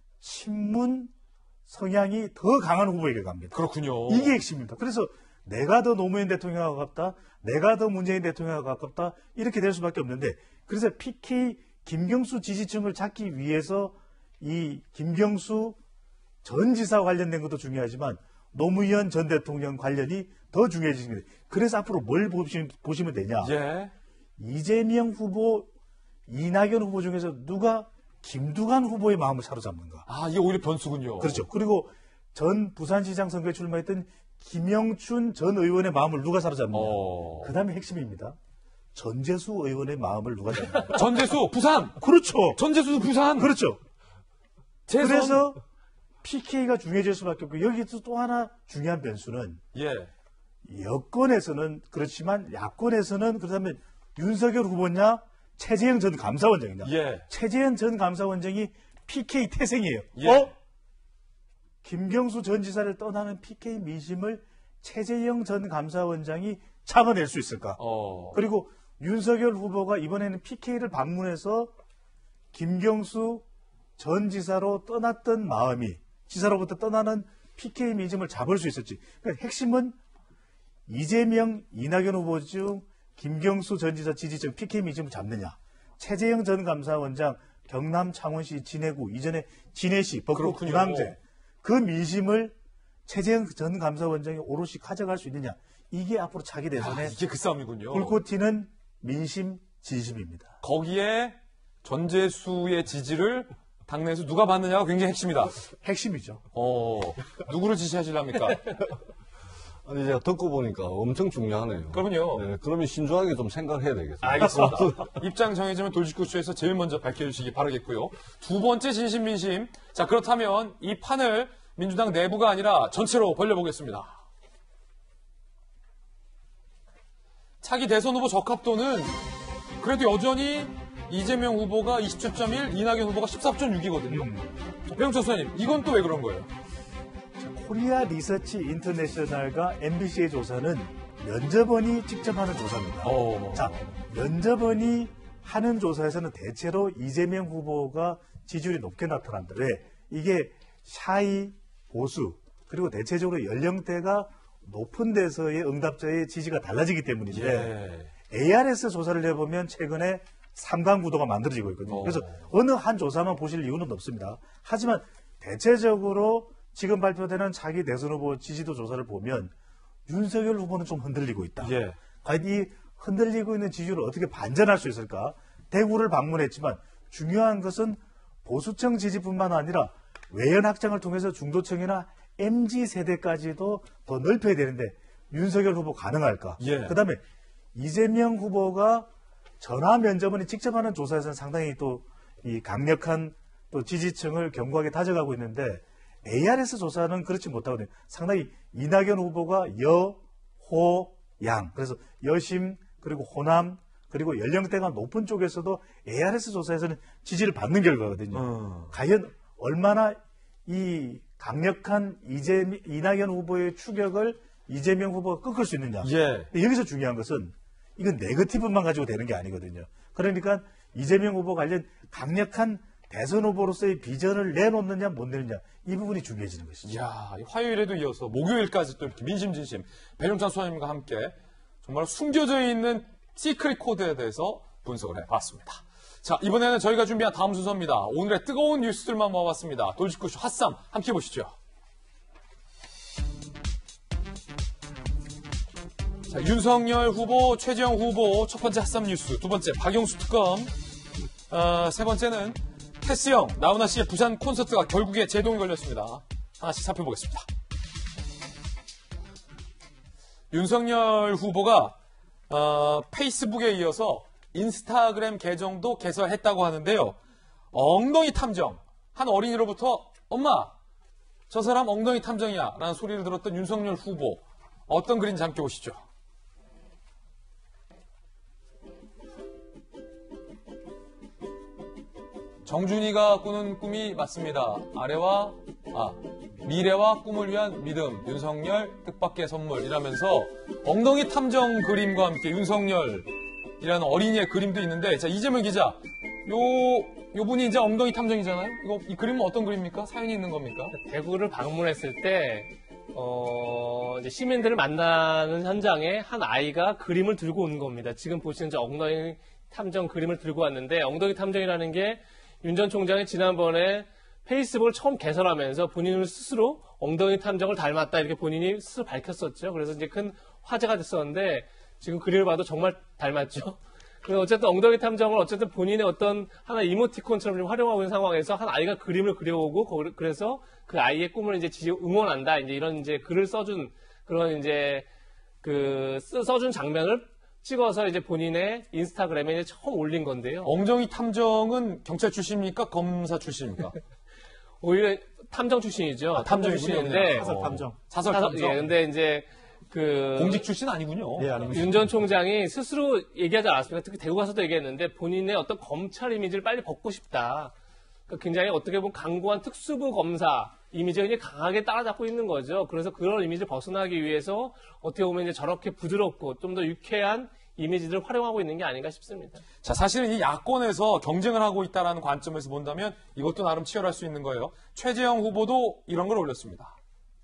친문 성향이 더 강한 후보에게 갑니다. 그렇군요. 이게 핵심입니다. 그래서 내가 더 노무현 대통령하고 가깝다, 내가 더 문재인 대통령하고 가깝다 이렇게 될 수밖에 없는데 그래서 PK 김경수 지지층을 찾기 위해서 이 김경수 전 지사 관련된 것도 중요하지만 노무현 전 대통령 관련이 더 중요해집니다. 그래서 앞으로 뭘 보시면 되냐? 예. 이재명 후보, 이낙연 후보 중에서 누가 김두관 후보의 마음을 사로잡는가? 이게 오히려 변수군요. 그렇죠. 그리고 전 부산시장 선거에 출마했던 김영춘 전 의원의 마음을 누가 사로잡느냐? 그 다음에 핵심입니다. 전재수 의원의 마음을 누가 잡느냐? 전재수, 부산! 그렇죠. 전재수, 부산! 그렇죠. 재선. 그래서 PK가 중요해질 수밖에 없고 여기서 또 하나 중요한 변수는 여권에서는 그렇지만 야권에서는 그렇다면 윤석열 후보냐 최재형 전 감사원장이냐. 예. 최재형 전 감사원장이 PK 태생이에요. 예. 김경수 전 지사를 떠나는 PK 민심을 최재형 전 감사원장이 잡아낼 수 있을까? 그리고 윤석열 후보가 이번에는 PK를 방문해서 김경수 전 지사로 떠났던 마음이 지사로부터 떠나는 PK 민심을 잡을 수 있었지. 그러니까 핵심은 이재명, 이낙연 후보 중 김경수 전 지사 지지층 PK 민심을 잡느냐. 최재형 전 감사원장 경남 창원시 진해구 이전에 진해시 법국 군항제 그 민심을 최재형 전 감사원장이 오롯이 가져갈 수 있느냐. 이게 앞으로 차기 대선에 이게 그 싸움이군요. 불꽃 튀는 민심 진심입니다. 거기에 전재수의 지지를 당내에서 누가 받느냐가 굉장히 핵심이다. 핵심이죠. 누구를 지지하시랍니까? 아니, 제가 듣고 보니까 엄청 중요하네요. 그럼요. 네, 그러면 신중하게 좀 생각해야 되겠습니다. 알겠습니다. 입장 정해지면 돌직구쇼에서 제일 먼저 밝혀주시기 바라겠고요. 두 번째 진심민심. 자, 그렇다면 이 판을 민주당 내부가 아니라 전체로 벌려보겠습니다. 차기 대선 후보 적합도는 그래도 여전히 이재명 후보가 27.1, 이낙연 후보가 14.6이거든요. 배용철 소장님, 이건 또 왜 그런 거예요? 코리아 리서치 인터내셔널과 MBC의 조사는 면접원이 직접 하는 조사입니다. 자, 면접원이 하는 조사에서는 대체로 이재명 후보가 지지율이 높게 나타난다. 왜? 이게 샤이, 보수, 그리고 대체적으로 연령대가 높은 데서의 응답자의 지지가 달라지기 때문인데 ARS 조사를 해보면 최근에 3강 구도가 만들어지고 있거든요. 그래서 어느 한 조사만 보실 이유는 없습니다. 하지만 대체적으로 지금 발표되는 차기 대선 후보 지지도 조사를 보면 윤석열 후보는 좀 흔들리고 있다. 과연 이 흔들리고 있는 지지율을 어떻게 반전할 수 있을까? 대구를 방문했지만 중요한 것은 보수층 지지뿐만 아니라 외연 확장을 통해서 중도층이나 MZ세대까지도 더 넓혀야 되는데 윤석열 후보 가능할까? 그다음에 이재명 후보가 전화 면접원이 직접 하는 조사에서는 상당히 또 이 강력한 또 지지층을 견고하게 다져가고 있는데 ARS 조사는 그렇지 못하거든요. 상당히 이낙연 후보가 여, 호, 양. 그래서 여심, 그리고 호남, 그리고 연령대가 높은 쪽에서도 ARS 조사에서는 지지를 받는 결과거든요. 과연 얼마나 이 강력한 이낙연 후보의 추격을 이재명 후보가 꺾을 수 있느냐. 여기서 중요한 것은 이건 네거티브만 가지고 되는 게 아니거든요. 그러니까 이재명 후보 관련 강력한 대선 후보로서의 비전을 내놓느냐 못 내느냐 이 부분이 중요해지는 것이죠. 화요일에도 이어서 목요일까지 또 이렇게 민심진심 배용찬 소장님과 함께 정말 숨겨져 있는 시크릿 코드에 대해서 분석을 해봤습니다. 자, 이번에는 저희가 준비한 다음 순서입니다. 오늘의 뜨거운 뉴스들만 모아봤습니다. 돌직구쇼 핫쌈 함께 보시죠. 자, 윤석열 후보, 최재형 후보 첫 번째 핫쌈 뉴스, 두 번째 박영수 특검, 세 번째는 테스형, 나훈아 씨의 부산 콘서트가 결국에 제동이 걸렸습니다. 하나씩 살펴보겠습니다. 윤석열 후보가 페이스북에 이어서 인스타그램 계정도 개설했다고 하는데요. 엉덩이 탐정, 한 어린이로부터 엄마, 저 사람 엉덩이 탐정이야 라는 소리를 들었던 윤석열 후보, 어떤 글인지 함께 보시죠. 정준이가 꾸는 꿈이 맞습니다. 미래와 꿈을 위한 믿음, 윤석열 뜻밖의 선물이라면서 엉덩이 탐정 그림과 함께 윤석열이라는 어린이의 그림도 있는데, 자, 이재명 기자, 요 분이 이제 엉덩이 탐정이잖아요? 이 그림은 어떤 그림입니까? 사연이 있는 겁니까? 대구를 방문했을 때, 이제 시민들을 만나는 현장에 한 아이가 그림을 들고 온 겁니다. 지금 보시는 저 엉덩이 탐정 그림을 들고 왔는데, 엉덩이 탐정이라는 게 윤 전 총장이 지난번에 페이스북을 처음 개설하면서 본인을 스스로 엉덩이 탐정을 닮았다 이렇게 본인이 스스로 밝혔었죠. 그래서 이제 큰 화제가 됐었는데 지금 그림을 봐도 정말 닮았죠. 그래서 어쨌든 엉덩이 탐정을 어쨌든 본인의 어떤 하나 이모티콘처럼 좀 활용하고 있는 상황에서 한 아이가 그림을 그려오고 그래서 그 아이의 꿈을 이제 응원한다 이제 이런 이제 글을 써준 그런 이제 써준 장면을 찍어서 이제 본인의 인스타그램에 이제 처음 올린 건데요. 엉덩이 탐정은 경찰 출신입니까? 검사 출신입니까? 오히려 탐정 출신이죠. 탐정 출신인데 사설 탐정. 사설 탐정. 근데 이제 공직 출신 아니군요. 네, 아닙니다. 윤 전 총장이 스스로 얘기하지 않았습니까? 특히 대구 가서도 얘기했는데 본인의 어떤 검찰 이미지를 빨리 벗고 싶다. 그러니까 굉장히 어떻게 보면 강고한 특수부 검사 이미지가 굉장히 강하게 따라잡고 있는 거죠. 그래서 그런 이미지를 벗어나기 위해서 어떻게 보면 이제 저렇게 부드럽고 좀 더 유쾌한 이미지들을 활용하고 있는 게 아닌가 싶습니다. 자, 사실은 이 야권에서 경쟁을 하고 있다는 관점에서 본다면 이것도 나름 치열할 수 있는 거예요. 최재형 후보도 이런 걸 올렸습니다.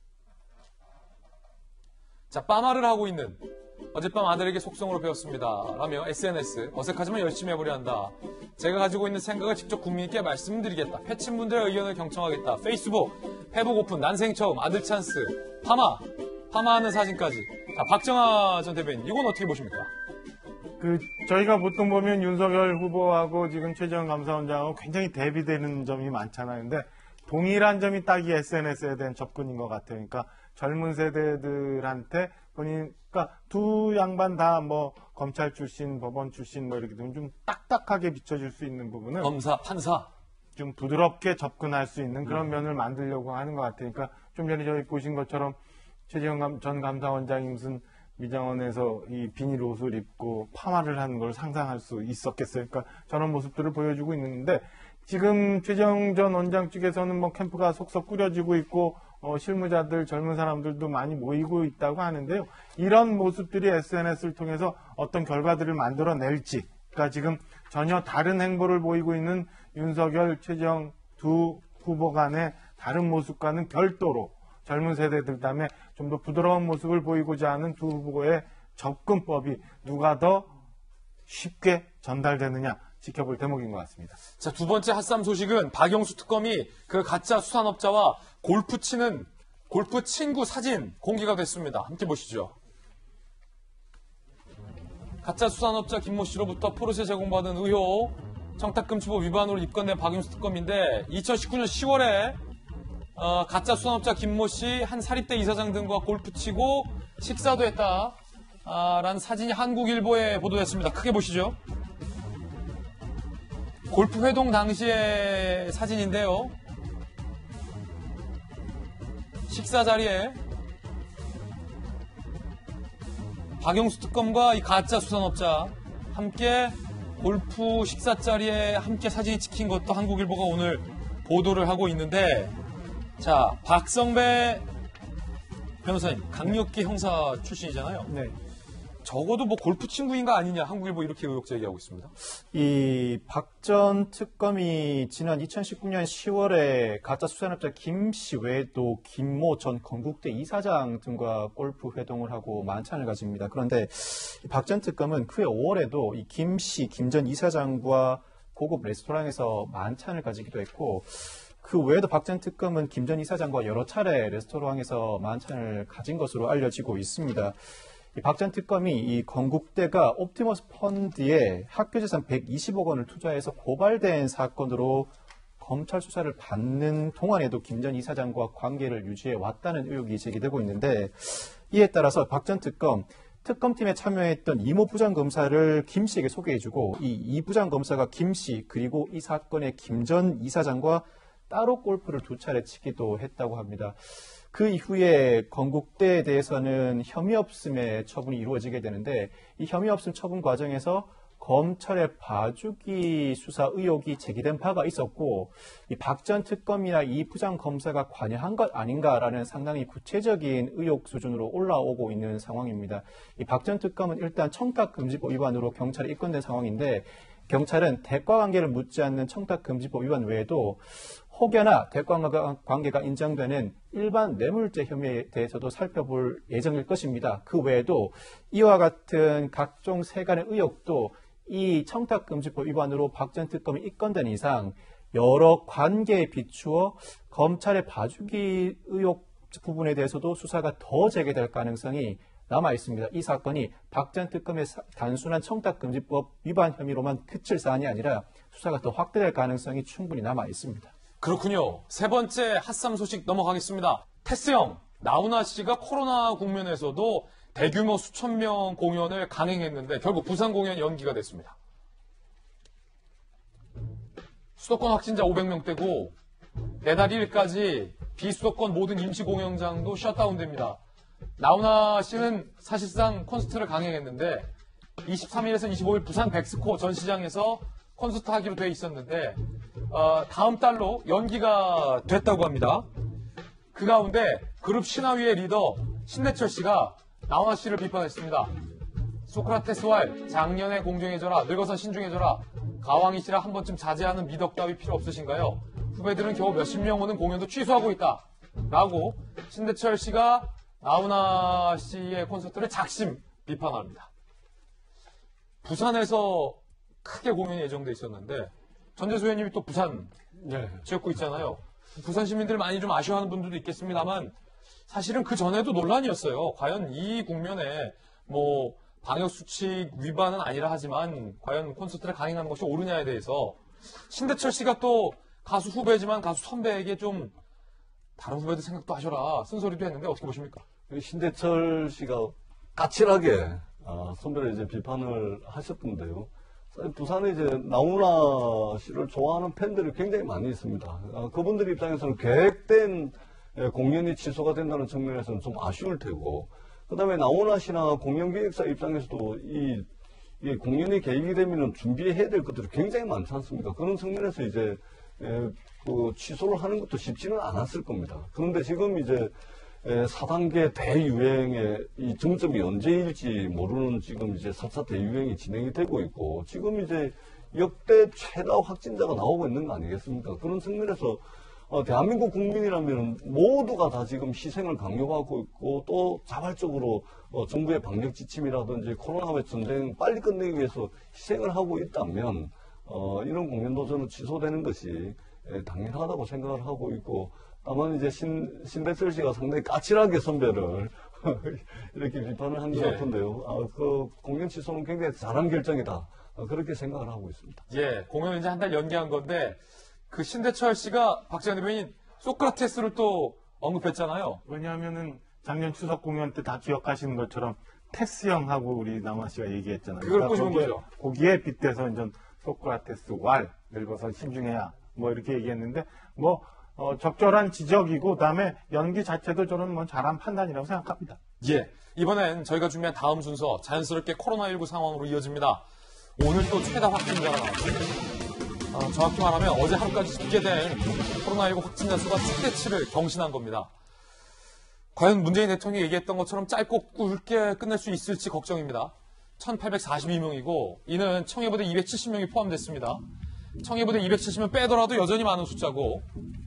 자, 빠마를 하고 있는 어젯밤 아들에게 속성으로 배웠습니다. 라며 SNS 어색하지만 열심히 해보려 한다. 제가 가지고 있는 생각을 직접 국민께 말씀드리겠다. 패친분들의 의견을 경청하겠다. 페이스북 회복 오픈 난생 처음 아들 찬스 파마하는 사진까지. 자, 박정하 전 대변인 이건 어떻게 보십니까? 저희가 보통 보면 윤석열 후보하고 지금 최재형 감사원장하고 굉장히 대비되는 점이 많잖아요. 근데 동일한 점이 딱 이 SNS에 대한 접근인 것 같아요. 그러니까 젊은 세대들한테 그러니까 두 양반 다 뭐 검찰 출신, 법원 출신 뭐 이렇게 되면 좀 딱딱하게 비춰질 수 있는 부분을 검사, 판사 좀 부드럽게 접근할 수 있는 그런 면을 만들려고 하는 것 같아요. 그러니까 좀 전에 저희 보신 것처럼 최재형 전 감사원장이 무슨 미장원에서 이 비닐 옷을 입고 파마를 하는 걸 상상할 수 있었겠어요. 그러니까 저런 모습들을 보여주고 있는데 지금 최재형 전 원장 측에서는 뭐 캠프가 속속 꾸려지고 있고 실무자들 젊은 사람들도 많이 모이고 있다고 하는데요. 이런 모습들이 SNS를 통해서 어떤 결과들을 만들어낼지 그러니까 지금 전혀 다른 행보를 보이고 있는 윤석열, 최재형 두 후보 간의 다른 모습과는 별도로 젊은 세대들 다음에 좀 더 부드러운 모습을 보이고자 하는 두 후보의 접근법이 누가 더 쉽게 전달되느냐 지켜볼 대목인 것 같습니다. 자, 두 번째 핫삼 소식은 박영수 특검이 그 가짜 수산업자와 골프 친구 사진 공개가 됐습니다. 함께 보시죠. 가짜 수산업자 김모 씨로부터 포르쉐 제공받은 의혹 청탁금지법 위반으로 입건된 박영수 특검인데 2019년 10월에 가짜 수산업자 김모 씨 한 사립대 이사장 등과 골프 치고 식사도 했다. 라는 사진이 한국일보에 보도됐습니다. 크게 보시죠. 골프 회동 당시의 사진인데요. 식사 자리에 박영수 특검과 이 가짜 수산업자 함께 골프 식사 자리에 함께 사진이 찍힌 것도 한국일보가 오늘 보도를 하고 있는데 자, 박성배 변호사님, 강력기 형사 출신이잖아요. 네. 적어도 뭐 골프 친구인가 아니냐 한국일보 이렇게 의혹 제기하고 있습니다. 이 박 전 특검이 지난 2019년 10월에 가짜 수산업자 김 씨 외에도 김모 전 건국대 이사장 등과 골프 회동을 하고 만찬을 가집니다. 그런데 박 전 특검은 그해 5월에도 이 김 씨, 김 전 이사장과 고급 레스토랑에서 만찬을 가지기도 했고 그 외에도 박 전 특검은 김 전 이사장과 여러 차례 레스토랑에서 만찬을 가진 것으로 알려지고 있습니다. 박 전 특검이 이 건국대가 옵티머스 펀드에 학교재산 120억 원을 투자해서 고발된 사건으로 검찰 수사를 받는 동안에도 김 전 이사장과 관계를 유지해 왔다는 의혹이 제기되고 있는데 이에 따라서 박 전 특검팀에 참여했던 이모 부장검사를 김 씨에게 소개해주고 이 부장검사가 김 씨 그리고 이 사건의 김 전 이사장과 따로 골프를 2차례 치기도 했다고 합니다. 그 이후에 건국대에 대해서는 혐의 없음의 처분이 이루어지게 되는데 이 혐의 없음 처분 과정에서 검찰의 봐주기 수사 의혹이 제기된 바가 있었고 이 박 전 특검이나 이 부장검사가 관여한 것 아닌가라는 상당히 구체적인 의혹 수준으로 올라오고 있는 상황입니다. 이 박 전 특검은 일단 청탁금지법 위반으로 경찰에 입건된 상황인데 경찰은 대가관계를 묻지 않는 청탁금지법 위반 외에도 혹여나 대가관계가 인정되는 일반 뇌물죄 혐의에 대해서도 살펴볼 예정일 것입니다. 그 외에도 이와 같은 각종 세간의 의혹도 이 청탁금지법 위반으로 박 전 특검이 입건된 이상 여러 관계에 비추어 검찰의 봐주기 의혹 부분에 대해서도 수사가 더 재개될 가능성이 남아 있습니다. 이 사건이 박 전 특검의 단순한 청탁금지법 위반 혐의로만 그칠 사안이 아니라 수사가 더 확대될 가능성이 충분히 남아 있습니다. 그렇군요. 세 번째 핫삼 소식 넘어가겠습니다. 테스형, 나훈아 씨가 코로나 국면에서도 대규모 수천 명 공연을 강행했는데 결국 부산 공연 연기가 됐습니다. 수도권 확진자 500명대고 내달 1일까지 비수도권 모든 임시 공연장도 셧다운됩니다. 나훈아 씨는 사실상 콘서트를 강행했는데 23일에서 25일 부산 백스코 전시장에서 콘서트 하기로 돼 있었는데 다음 달로 연기가 됐다고 합니다. 그 가운데 그룹 신화위의 리더 신대철 씨가 나훈아 씨를 비판했습니다. 소크라테스 왈, 작년에 공정해져라, 늙어서 신중해져라, 가왕이 씨라 한 번쯤 자제하는 미덕 따위 필요 없으신가요? 후배들은 겨우 몇십 명 오는 공연도 취소하고 있다. 라고 신대철 씨가 나훈아 씨의 콘서트를 작심 비판합니다. 부산에서 크게 공연이 예정돼 있었는데 전재수 의원님이 또 부산 지역구 있잖아요. 부산 시민들 많이 좀 아쉬워하는 분들도 있겠습니다만 사실은 그 전에도 논란이었어요. 과연 이 국면에 뭐 방역수칙 위반은 아니라 하지만 과연 콘서트를 강행하는 것이 옳으냐에 대해서 신대철 씨가 또 가수 후배지만 가수 선배에게 좀 다른 후배들 생각도 하셔라 쓴소리도 했는데 어떻게 보십니까? 신대철 씨가 까칠하게 선배를 이제 비판을 하셨던데요. 부산에 이제 나훈아 씨를 좋아하는 팬들이 굉장히 많이 있습니다. 그분들 입장에서는 계획된 공연이 취소가 된다는 측면에서는 좀 아쉬울 테고, 그 다음에 나훈아 씨나 공연기획사 입장에서도 이 공연이 계획이 되면 준비해야 될 것들이 굉장히 많지 않습니까? 그런 측면에서 이제 그 취소를 하는 것도 쉽지는 않았을 겁니다. 그런데 지금 이제 4단계 대유행의 이 정점이 언제일지 모르는 지금 이제 4차 대유행이 진행이 되고 있고, 지금 이제 역대 최다 확진자가 나오고 있는 거 아니겠습니까? 그런 측면에서 대한민국 국민이라면 모두가 다 지금 희생을 강요하고 있고, 또 자발적으로 정부의 방역 지침이라든지 코로나의 전쟁 빨리 끝내기 위해서 희생을 하고 있다면 이런 공연도 저는 취소되는 것이 당연하다고 생각을 하고 있고, 다만 이제 신대철 씨가 상당히 까칠하게 선배를 이렇게 비판을 한 것 같은데요. 그 공연 취소는 굉장히 잘한 결정이다. 그렇게 생각을 하고 있습니다. 예, 공연 이제 한 달 연기한 건데 그 신대철 씨가 박지원 대변인 소크라테스를 또 언급했잖아요. 왜냐하면은 작년 추석 공연 때 다 기억하시는 것처럼 테스 형하고 우리 나훈아 씨가 얘기했잖아요. 그걸 꼬집은 거죠. 거기에 빗대서 이제 소크라테스 왈, 늙어서 신중해야 뭐 이렇게 얘기했는데 뭐 적절한 지적이고, 그다음에 연기 자체도 저는 뭐 잘한 판단이라고 생각합니다. 예, 이번엔 저희가 준비한 다음 순서 자연스럽게 코로나19 상황으로 이어집니다. 오늘 또 최다 확진자가 나왔습니다. 정확히 말하면 어제 하루까지 집계된 코로나19 확진자 수가 최대치를 경신한 겁니다. 과연 문재인 대통령이 얘기했던 것처럼 짧고 굵게 끝낼 수 있을지 걱정입니다. 1842명이고 이는 청해부대 270명이 포함됐습니다. 청해부대 270명 빼더라도 여전히 많은 숫자고,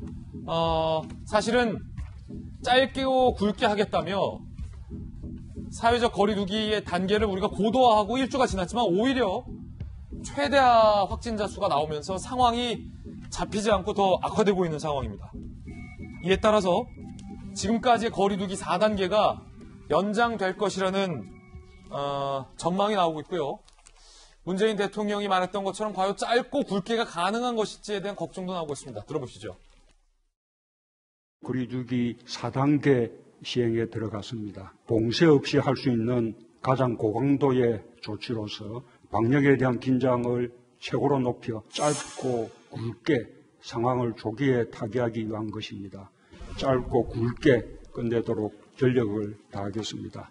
사실은 짧고 굵게 하겠다며 사회적 거리두기의 단계를 우리가 고도화하고 1주가 지났지만 오히려 최대화 확진자 수가 나오면서 상황이 잡히지 않고 더 악화되고 있는 상황입니다. 이에 따라서 지금까지의 거리두기 4단계가 연장될 것이라는 전망이 나오고 있고요. 문재인 대통령이 말했던 것처럼 과연 짧고 굵게가 가능한 것일지에 대한 걱정도 나오고 있습니다. 들어보시죠. 거리두기 4단계 시행에 들어갔습니다. 봉쇄 없이 할 수 있는 가장 고강도의 조치로서 방역에 대한 긴장을 최고로 높여 짧고 굵게 상황을 조기에 타개하기 위한 것입니다. 짧고 굵게 끝내도록 전력을 다하겠습니다.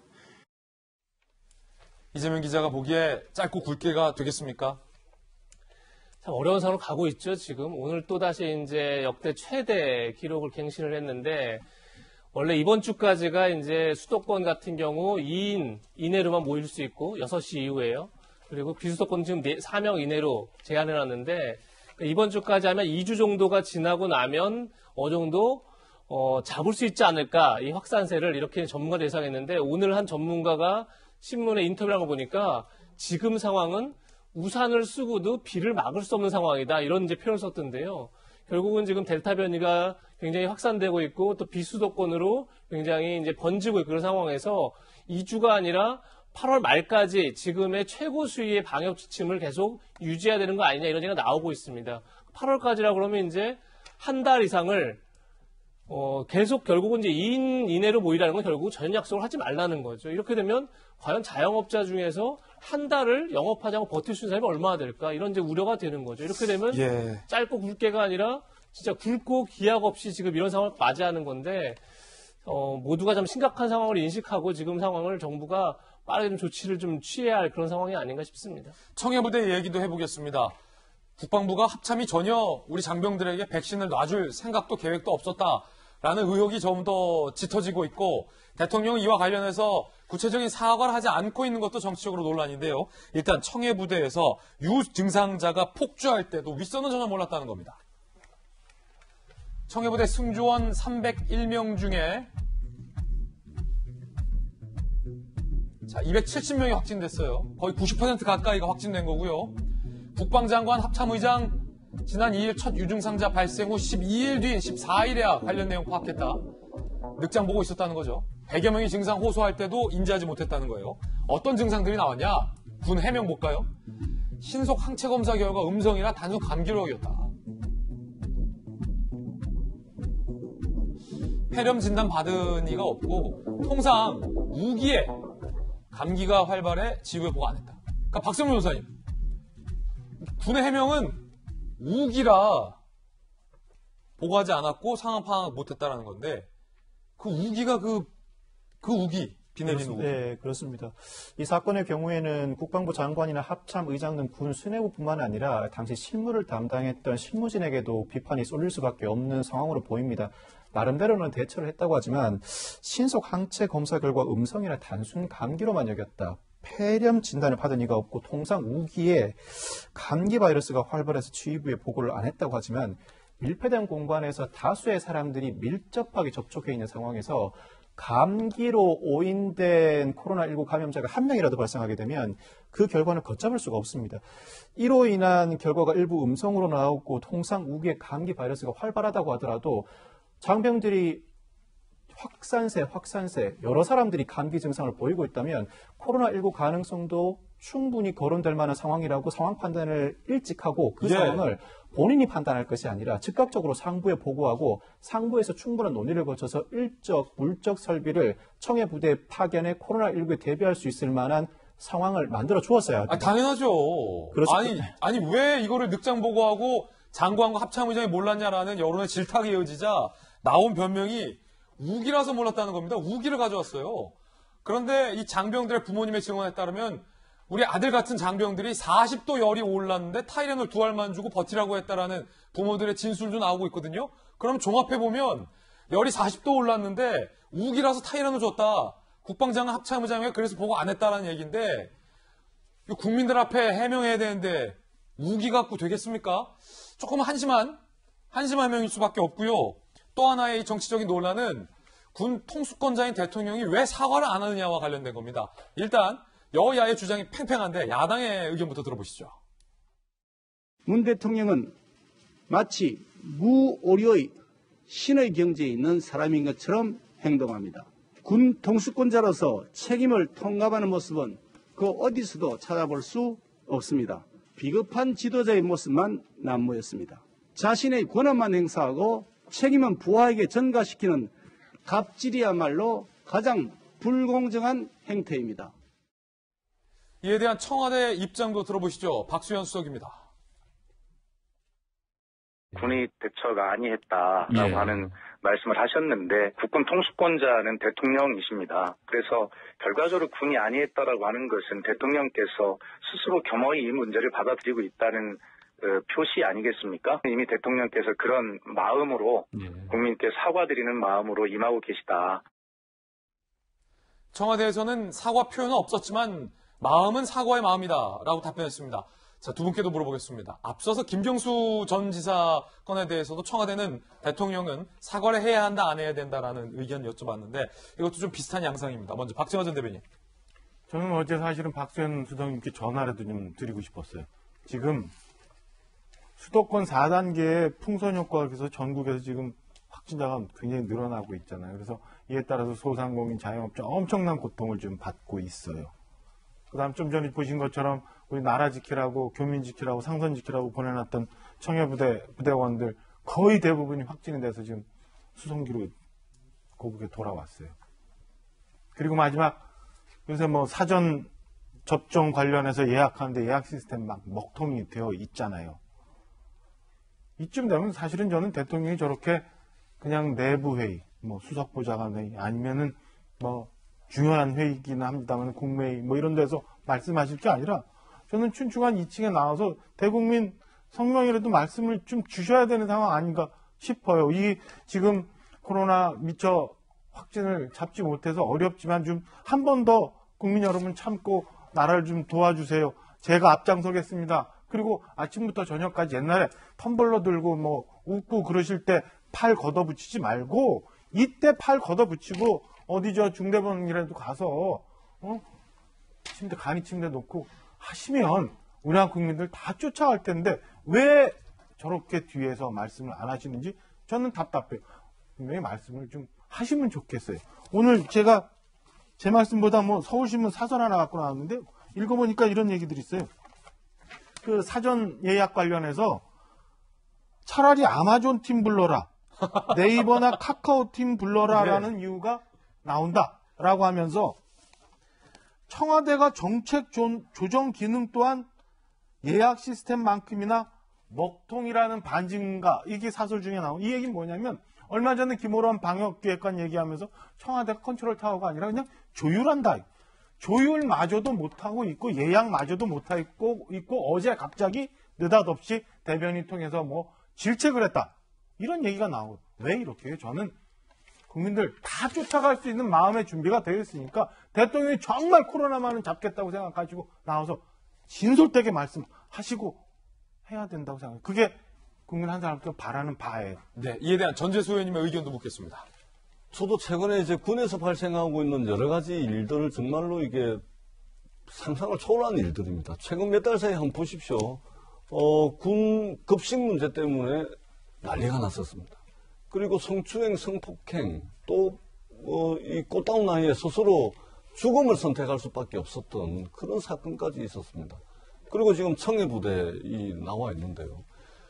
이재명 기자가 보기에 짧고 굵게가 되겠습니까? 참 어려운 상황으로 가고 있죠, 지금. 오늘 또다시 이제 역대 최대 기록을 갱신을 했는데, 원래 이번 주까지가 이제 수도권 같은 경우 2인 이내로만 모일 수 있고, 6시 이후에요. 그리고 비수도권 지금 4명 이내로 제한해놨는데, 이번 주까지 하면 2주 정도가 지나고 나면 어느 정도 잡을 수 있지 않을까, 이 확산세를 이렇게 전문가들 예상했는데, 오늘 한 전문가가 신문에 인터뷰를 한 거 보니까 지금 상황은 우산을 쓰고도 비를 막을 수 없는 상황이다. 이런 이제 표현을 썼던데요. 결국은 지금 델타 변이가 굉장히 확산되고 있고 또 비수도권으로 굉장히 이제 번지고 있고 그런 상황에서 2주가 아니라 8월 말까지 지금의 최고 수위의 방역 지침을 계속 유지해야 되는 거 아니냐 이런 얘기가 나오고 있습니다. 8월까지라 그러면 이제 한 달 이상을 계속 결국은 이제 2인 이내로 모이라는 건 결국 전혀 약속을 하지 말라는 거죠. 이렇게 되면 과연 자영업자 중에서 한 달을 영업하지 않고 버틸 수 있는 사람이 얼마나 될까? 이런 이제 우려가 되는 거죠. 이렇게 되면 짧고 굵게가 아니라 진짜 굵고 기약 없이 지금 이런 상황을 맞이하는 건데 모두가 좀 심각한 상황을 인식하고 지금 상황을 정부가 빠르게 좀 조치를 좀 취해야 할 그런 상황이 아닌가 싶습니다. 청해부대 얘기도 해보겠습니다. 국방부가 합참이 전혀 우리 장병들에게 백신을 놔줄 생각도 계획도 없었다라는 의혹이 좀 더 짙어지고 있고 대통령은 이와 관련해서 구체적인 사과를 하지 않고 있는 것도 정치적으로 논란인데요. 일단 청해부대에서 유증상자가 폭주할 때도 윗선은 전혀 몰랐다는 겁니다. 청해부대 승조원 301명 중에 270명이 확진됐어요. 거의 90% 가까이가 확진된 거고요. 국방장관 합참의장 지난 2일 첫 유증상자 발생 후 12일 뒤인 14일에야 관련 내용 파악했다. 늑장 보고 있었다는 거죠. 100여 명이 증상 호소할 때도 인지하지 못했다는 거예요. 어떤 증상들이 나왔냐? 군 해명 볼까요? 신속 항체 검사 결과 음성이라 단순 감기로 여겼다. 폐렴 진단 받은 이가 없고 통상 우기에 감기가 활발해 지휘에 보고 안 했다. 그러니까 박성민 변호사님, 군의 해명은 우기라 보고하지 않았고 상황 파악 못했다라는 건데 그 우기가 그 우기 비 내리는 우기. 네, 그렇습니다. 이 사건의 경우에는 국방부 장관이나 합참 의장 등 군 수뇌부뿐만 아니라 당시 실무를 담당했던 실무진에게도 비판이 쏠릴 수밖에 없는 상황으로 보입니다. 나름대로는 대처를 했다고 하지만 신속 항체 검사 결과 음성이나 단순 감기로만 여겼다. 폐렴 진단을 받은 이가 없고 통상 우기에 감기 바이러스가 활발해서 주의부에 보고를 안 했다고 하지만 밀폐된 공간에서 다수의 사람들이 밀접하게 접촉해 있는 상황에서 감기로 오인된 코로나19 감염자가 한 명이라도 발생하게 되면 그 결과는 걷잡을 수가 없습니다. 이로 인한 결과가 일부 음성으로 나오고 통상 우기에 감기 바이러스가 활발하다고 하더라도 장병들이 확산세 여러 사람들이 감기 증상을 보이고 있다면 코로나19 가능성도 충분히 거론될 만한 상황이라고 상황 판단을 일찍 하고 그 상황을 본인이 판단할 것이 아니라 즉각적으로 상부에 보고하고 상부에서 충분한 논의를 거쳐서 물적 설비를 청해부대 파견에 코로나19에 대비할 수 있을 만한 상황을 만들어 주었어야 합니다. 당연하죠. 아니 왜 이거를 늑장 보고하고 장관과 합참의장이 몰랐냐라는 여론의 질타가 이어지자 나온 변명이 우기라서 몰랐다는 겁니다. 우기를 가져왔어요. 그런데 이 장병들의 부모님의 증언에 따르면 우리 아들 같은 장병들이 40도 열이 올랐는데 타이레놀 2알만 주고 버티라고 했다라는 부모들의 진술도 나오고 있거든요. 그럼 종합해보면 열이 40도 올랐는데 우기라서 타이레놀 줬다. 국방장관 합참의장이 그래서 보고 안 했다라는 얘기인데 국민들 앞에 해명해야 되는데 우기 갖고 되겠습니까? 조금 한심한 해명일 수밖에 없고요. 또 하나의 이 정치적인 논란은 군 통수권자인 대통령이 왜 사과를 안 하느냐와 관련된 겁니다. 일단 여야의 주장이 팽팽한데 야당의 의견부터 들어보시죠. 문 대통령은 마치 무오류의 신의 경지에 있는 사람인 것처럼 행동합니다. 군 통수권자로서 책임을 통감하는 모습은 그 어디서도 찾아볼 수 없습니다. 비겁한 지도자의 모습만 난무했습니다. 자신의 권한만 행사하고 책임은 부하에게 전가시키는 갑질이야말로 가장 불공정한 행태입니다. 이에 대한 청와대 입장도 들어보시죠. 박수현 수석입니다. 군의 대처가 아니했다라고 하는 말씀을 하셨는데 국군 통수권자는 대통령이십니다. 그래서 결과적으로 군이 아니했다라고 하는 것은 대통령께서 스스로 겸허히 이 문제를 받아들이고 있다는 표시 아니겠습니까? 이미 대통령께서 그런 마음으로 국민께 사과드리는 마음으로 임하고 계시다. 청와대에서는 사과 표현은 없었지만 마음은 사과의 마음이다라고 답변했습니다. 자, 두 분께도 물어보겠습니다. 앞서서 김경수 전 지사 건에 대해서도 청와대는 대통령은 사과를 해야 한다, 안 해야 된다라는 의견 여쭤봤는데 이것도 좀 비슷한 양상입니다. 먼저 박정화 전 대변인. 저는 어제 사실은 박수현 수석님께 전화라도 좀 드리고 싶었어요. 지금 수도권 4단계의 풍선 효과가 그래서 전국에서 지금 확진자가 굉장히 늘어나고 있잖아요. 그래서 이에 따라서 소상공인, 자영업자 엄청난 고통을 좀 받고 있어요. 그다음 좀 전에 보신 것처럼 우리 나라 지키라고, 교민 지키라고, 상선 지키라고 보내놨던 청해부대 부대원들 거의 대부분이 확진이 돼서 지금 수송기로 고국에 돌아왔어요. 그리고 마지막 요새 뭐 사전 접종 관련해서 예약하는데 예약 시스템 막 먹통이 되어 있잖아요. 이쯤 되면 사실은 저는 대통령이 저렇게 그냥 내부 회의, 뭐 수석보좌관 회의 아니면은 뭐 중요한 회의이긴 합니다만 국무회의 뭐 이런 데서 말씀하실 게 아니라 저는 춘추관 2층에 나와서 대국민 성명이라도 말씀을 좀 주셔야 되는 상황 아닌가 싶어요. 이 지금 코로나 미처 확진을 잡지 못해서 어렵지만 좀 한 번 더 국민 여러분 참고 나라를 좀 도와주세요. 제가 앞장서겠습니다. 그리고 아침부터 저녁까지 옛날에 텀블러 들고 뭐 웃고 그러실 때 팔 걷어붙이지 말고 이때 팔 걷어붙이고 어디 저 중대병이라도 가서 침대 간이 침대 놓고 하시면 우리나라 국민들 다 쫓아갈 텐데 왜 저렇게 뒤에서 말씀을 안 하시는지 저는 답답해요. 분명히 말씀을 좀 하시면 좋겠어요. 오늘 제가 제 말씀보다 뭐 서울신문 사설 하나 갖고 나왔는데 읽어보니까 이런 얘기들이 있어요. 그 사전 예약 관련해서 차라리 아마존 팀 불러라. 네이버나 카카오 팀 불러라라는 이유가 나온다라고 하면서 청와대가 정책 조정 기능 또한 예약 시스템만큼이나 먹통이라는 반증가 이게 사설 중에 나온 이 얘기는 뭐냐면 얼마 전에 김호란 방역기획관 얘기하면서 청와대가 컨트롤 타워가 아니라 그냥 조율한다. 조율마저도 못하고 있고 예약마저도 못하고 있고 어제 갑자기 느닷없이 대변인 통해서 뭐 질책을 했다. 이런 얘기가 나오고 왜 이렇게 해요? 저는 국민들 다 쫓아갈 수 있는 마음의 준비가 되어 있으니까 대통령이 정말 코로나만은 잡겠다고 생각하시고 나와서 진솔되게 말씀하시고 해야 된다고 생각해요. 그게 국민 한 사람도 바라는 바예요. 네, 이에 대한 전재수 의원님의 의견도 묻겠습니다. 저도 최근에 이제 군에서 발생하고 있는 여러 가지 일들을 정말로 이게 상상을 초월한 일들입니다. 최근 몇 달 사이에 한번 보십시오. 군 급식 문제 때문에 난리가 났었습니다. 그리고 성추행, 성폭행, 또 이 꽃다운 나이에 스스로 죽음을 선택할 수밖에 없었던 그런 사건까지 있었습니다. 그리고 지금 청해부대에 나와 있는데요.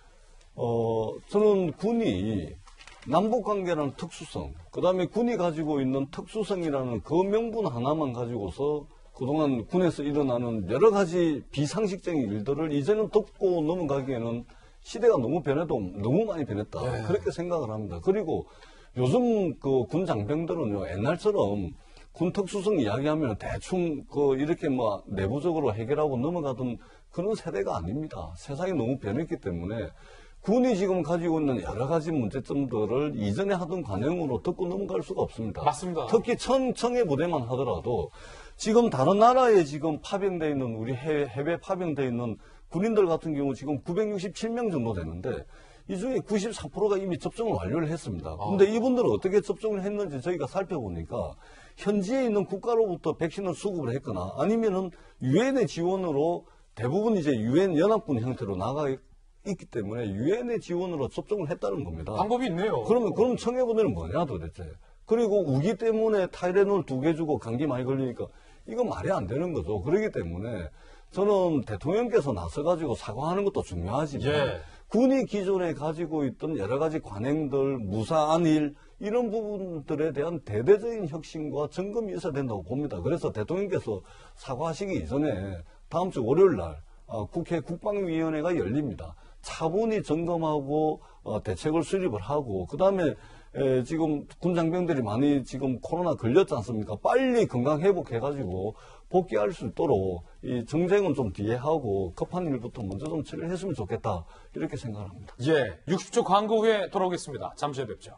저는 군이 남북관계라는 특수성, 그 다음에 군이 가지고 있는 특수성이라는 그 명분 하나만 가지고서 그동안 군에서 일어나는 여러 가지 비상식적인 일들을 이제는 덮고 넘어가기에는 시대가 너무 변해도 너무 많이 변했다. 네. 그렇게 생각을 합니다. 그리고 요즘 그 군 장병들은요, 옛날처럼 군 특수성 이야기하면 대충 이렇게 뭐 내부적으로 해결하고 넘어가던 그런 세대가 아닙니다. 세상이 너무 변했기 때문에 군이 지금 가지고 있는 여러 가지 문제점들을 이전에 하던 관행으로 덮고 넘어갈 수가 없습니다. 맞습니다. 특히 청해부대만 하더라도 지금 다른 나라에 지금 파병되어 있는 우리 해외 파병되어 있는 군인들 같은 경우 지금 967명 정도 되는데 이 중에 94%가 이미 접종을 완료를 했습니다. 그런데 이분들은 어떻게 접종을 했는지 저희가 살펴보니까 현지에 있는 국가로부터 백신을 수급을 했거나 아니면은 유엔의 지원으로 대부분 이제 유엔 연합군 형태로 나가 있기 때문에 유엔의 지원으로 접종을 했다는 겁니다. 방법이 있네요. 그럼 청해부대는 뭐냐 도대체. 그리고 우기 때문에 타이레놀 2개 주고 감기 많이 걸리니까 이거 말이 안 되는 거죠. 그렇기 때문에 저는 대통령께서 나서가지고 사과하는 것도 중요하지만 예. 군이 기존에 가지고 있던 여러 가지 관행들, 무사한 일 이런 부분들에 대한 대대적인 혁신과 점검이 있어야 된다고 봅니다. 그래서 대통령께서 사과하시기 이전에 다음 주 월요일 날 국회 국방위원회가 열립니다. 차분히 점검하고 대책을 수립을 하고 그다음에 지금 군 장병들이 많이 지금 코로나 걸렸지 않습니까? 빨리 건강 회복해가지고 복귀할 수 있도록 이 정쟁은 좀 뒤에 하고 급한 일부터 먼저 좀 처리를 했으면 좋겠다 이렇게 생각을 합니다. 예, 60초 광고 후에 돌아오겠습니다. 잠시 후에 뵙죠.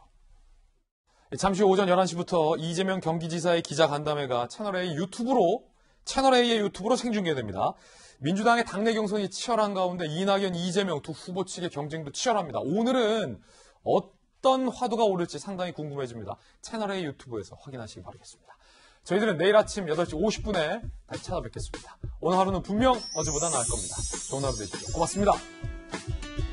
잠시 후 오전 11시부터 이재명 경기지사의 기자간담회가 채널A의 유튜브로 생중계됩니다. 민주당의 당내 경선이 치열한 가운데 이낙연, 이재명 두 후보 측의 경쟁도 치열합니다. 오늘은 어떤 화두가 오를지 상당히 궁금해집니다. 채널A 유튜브에서 확인하시기 바라겠습니다. 저희들은 내일 아침 8시 50분에 다시 찾아뵙겠습니다. 오늘 하루는 분명 어제보다 나을 겁니다. 좋은 하루 되십시오. 고맙습니다.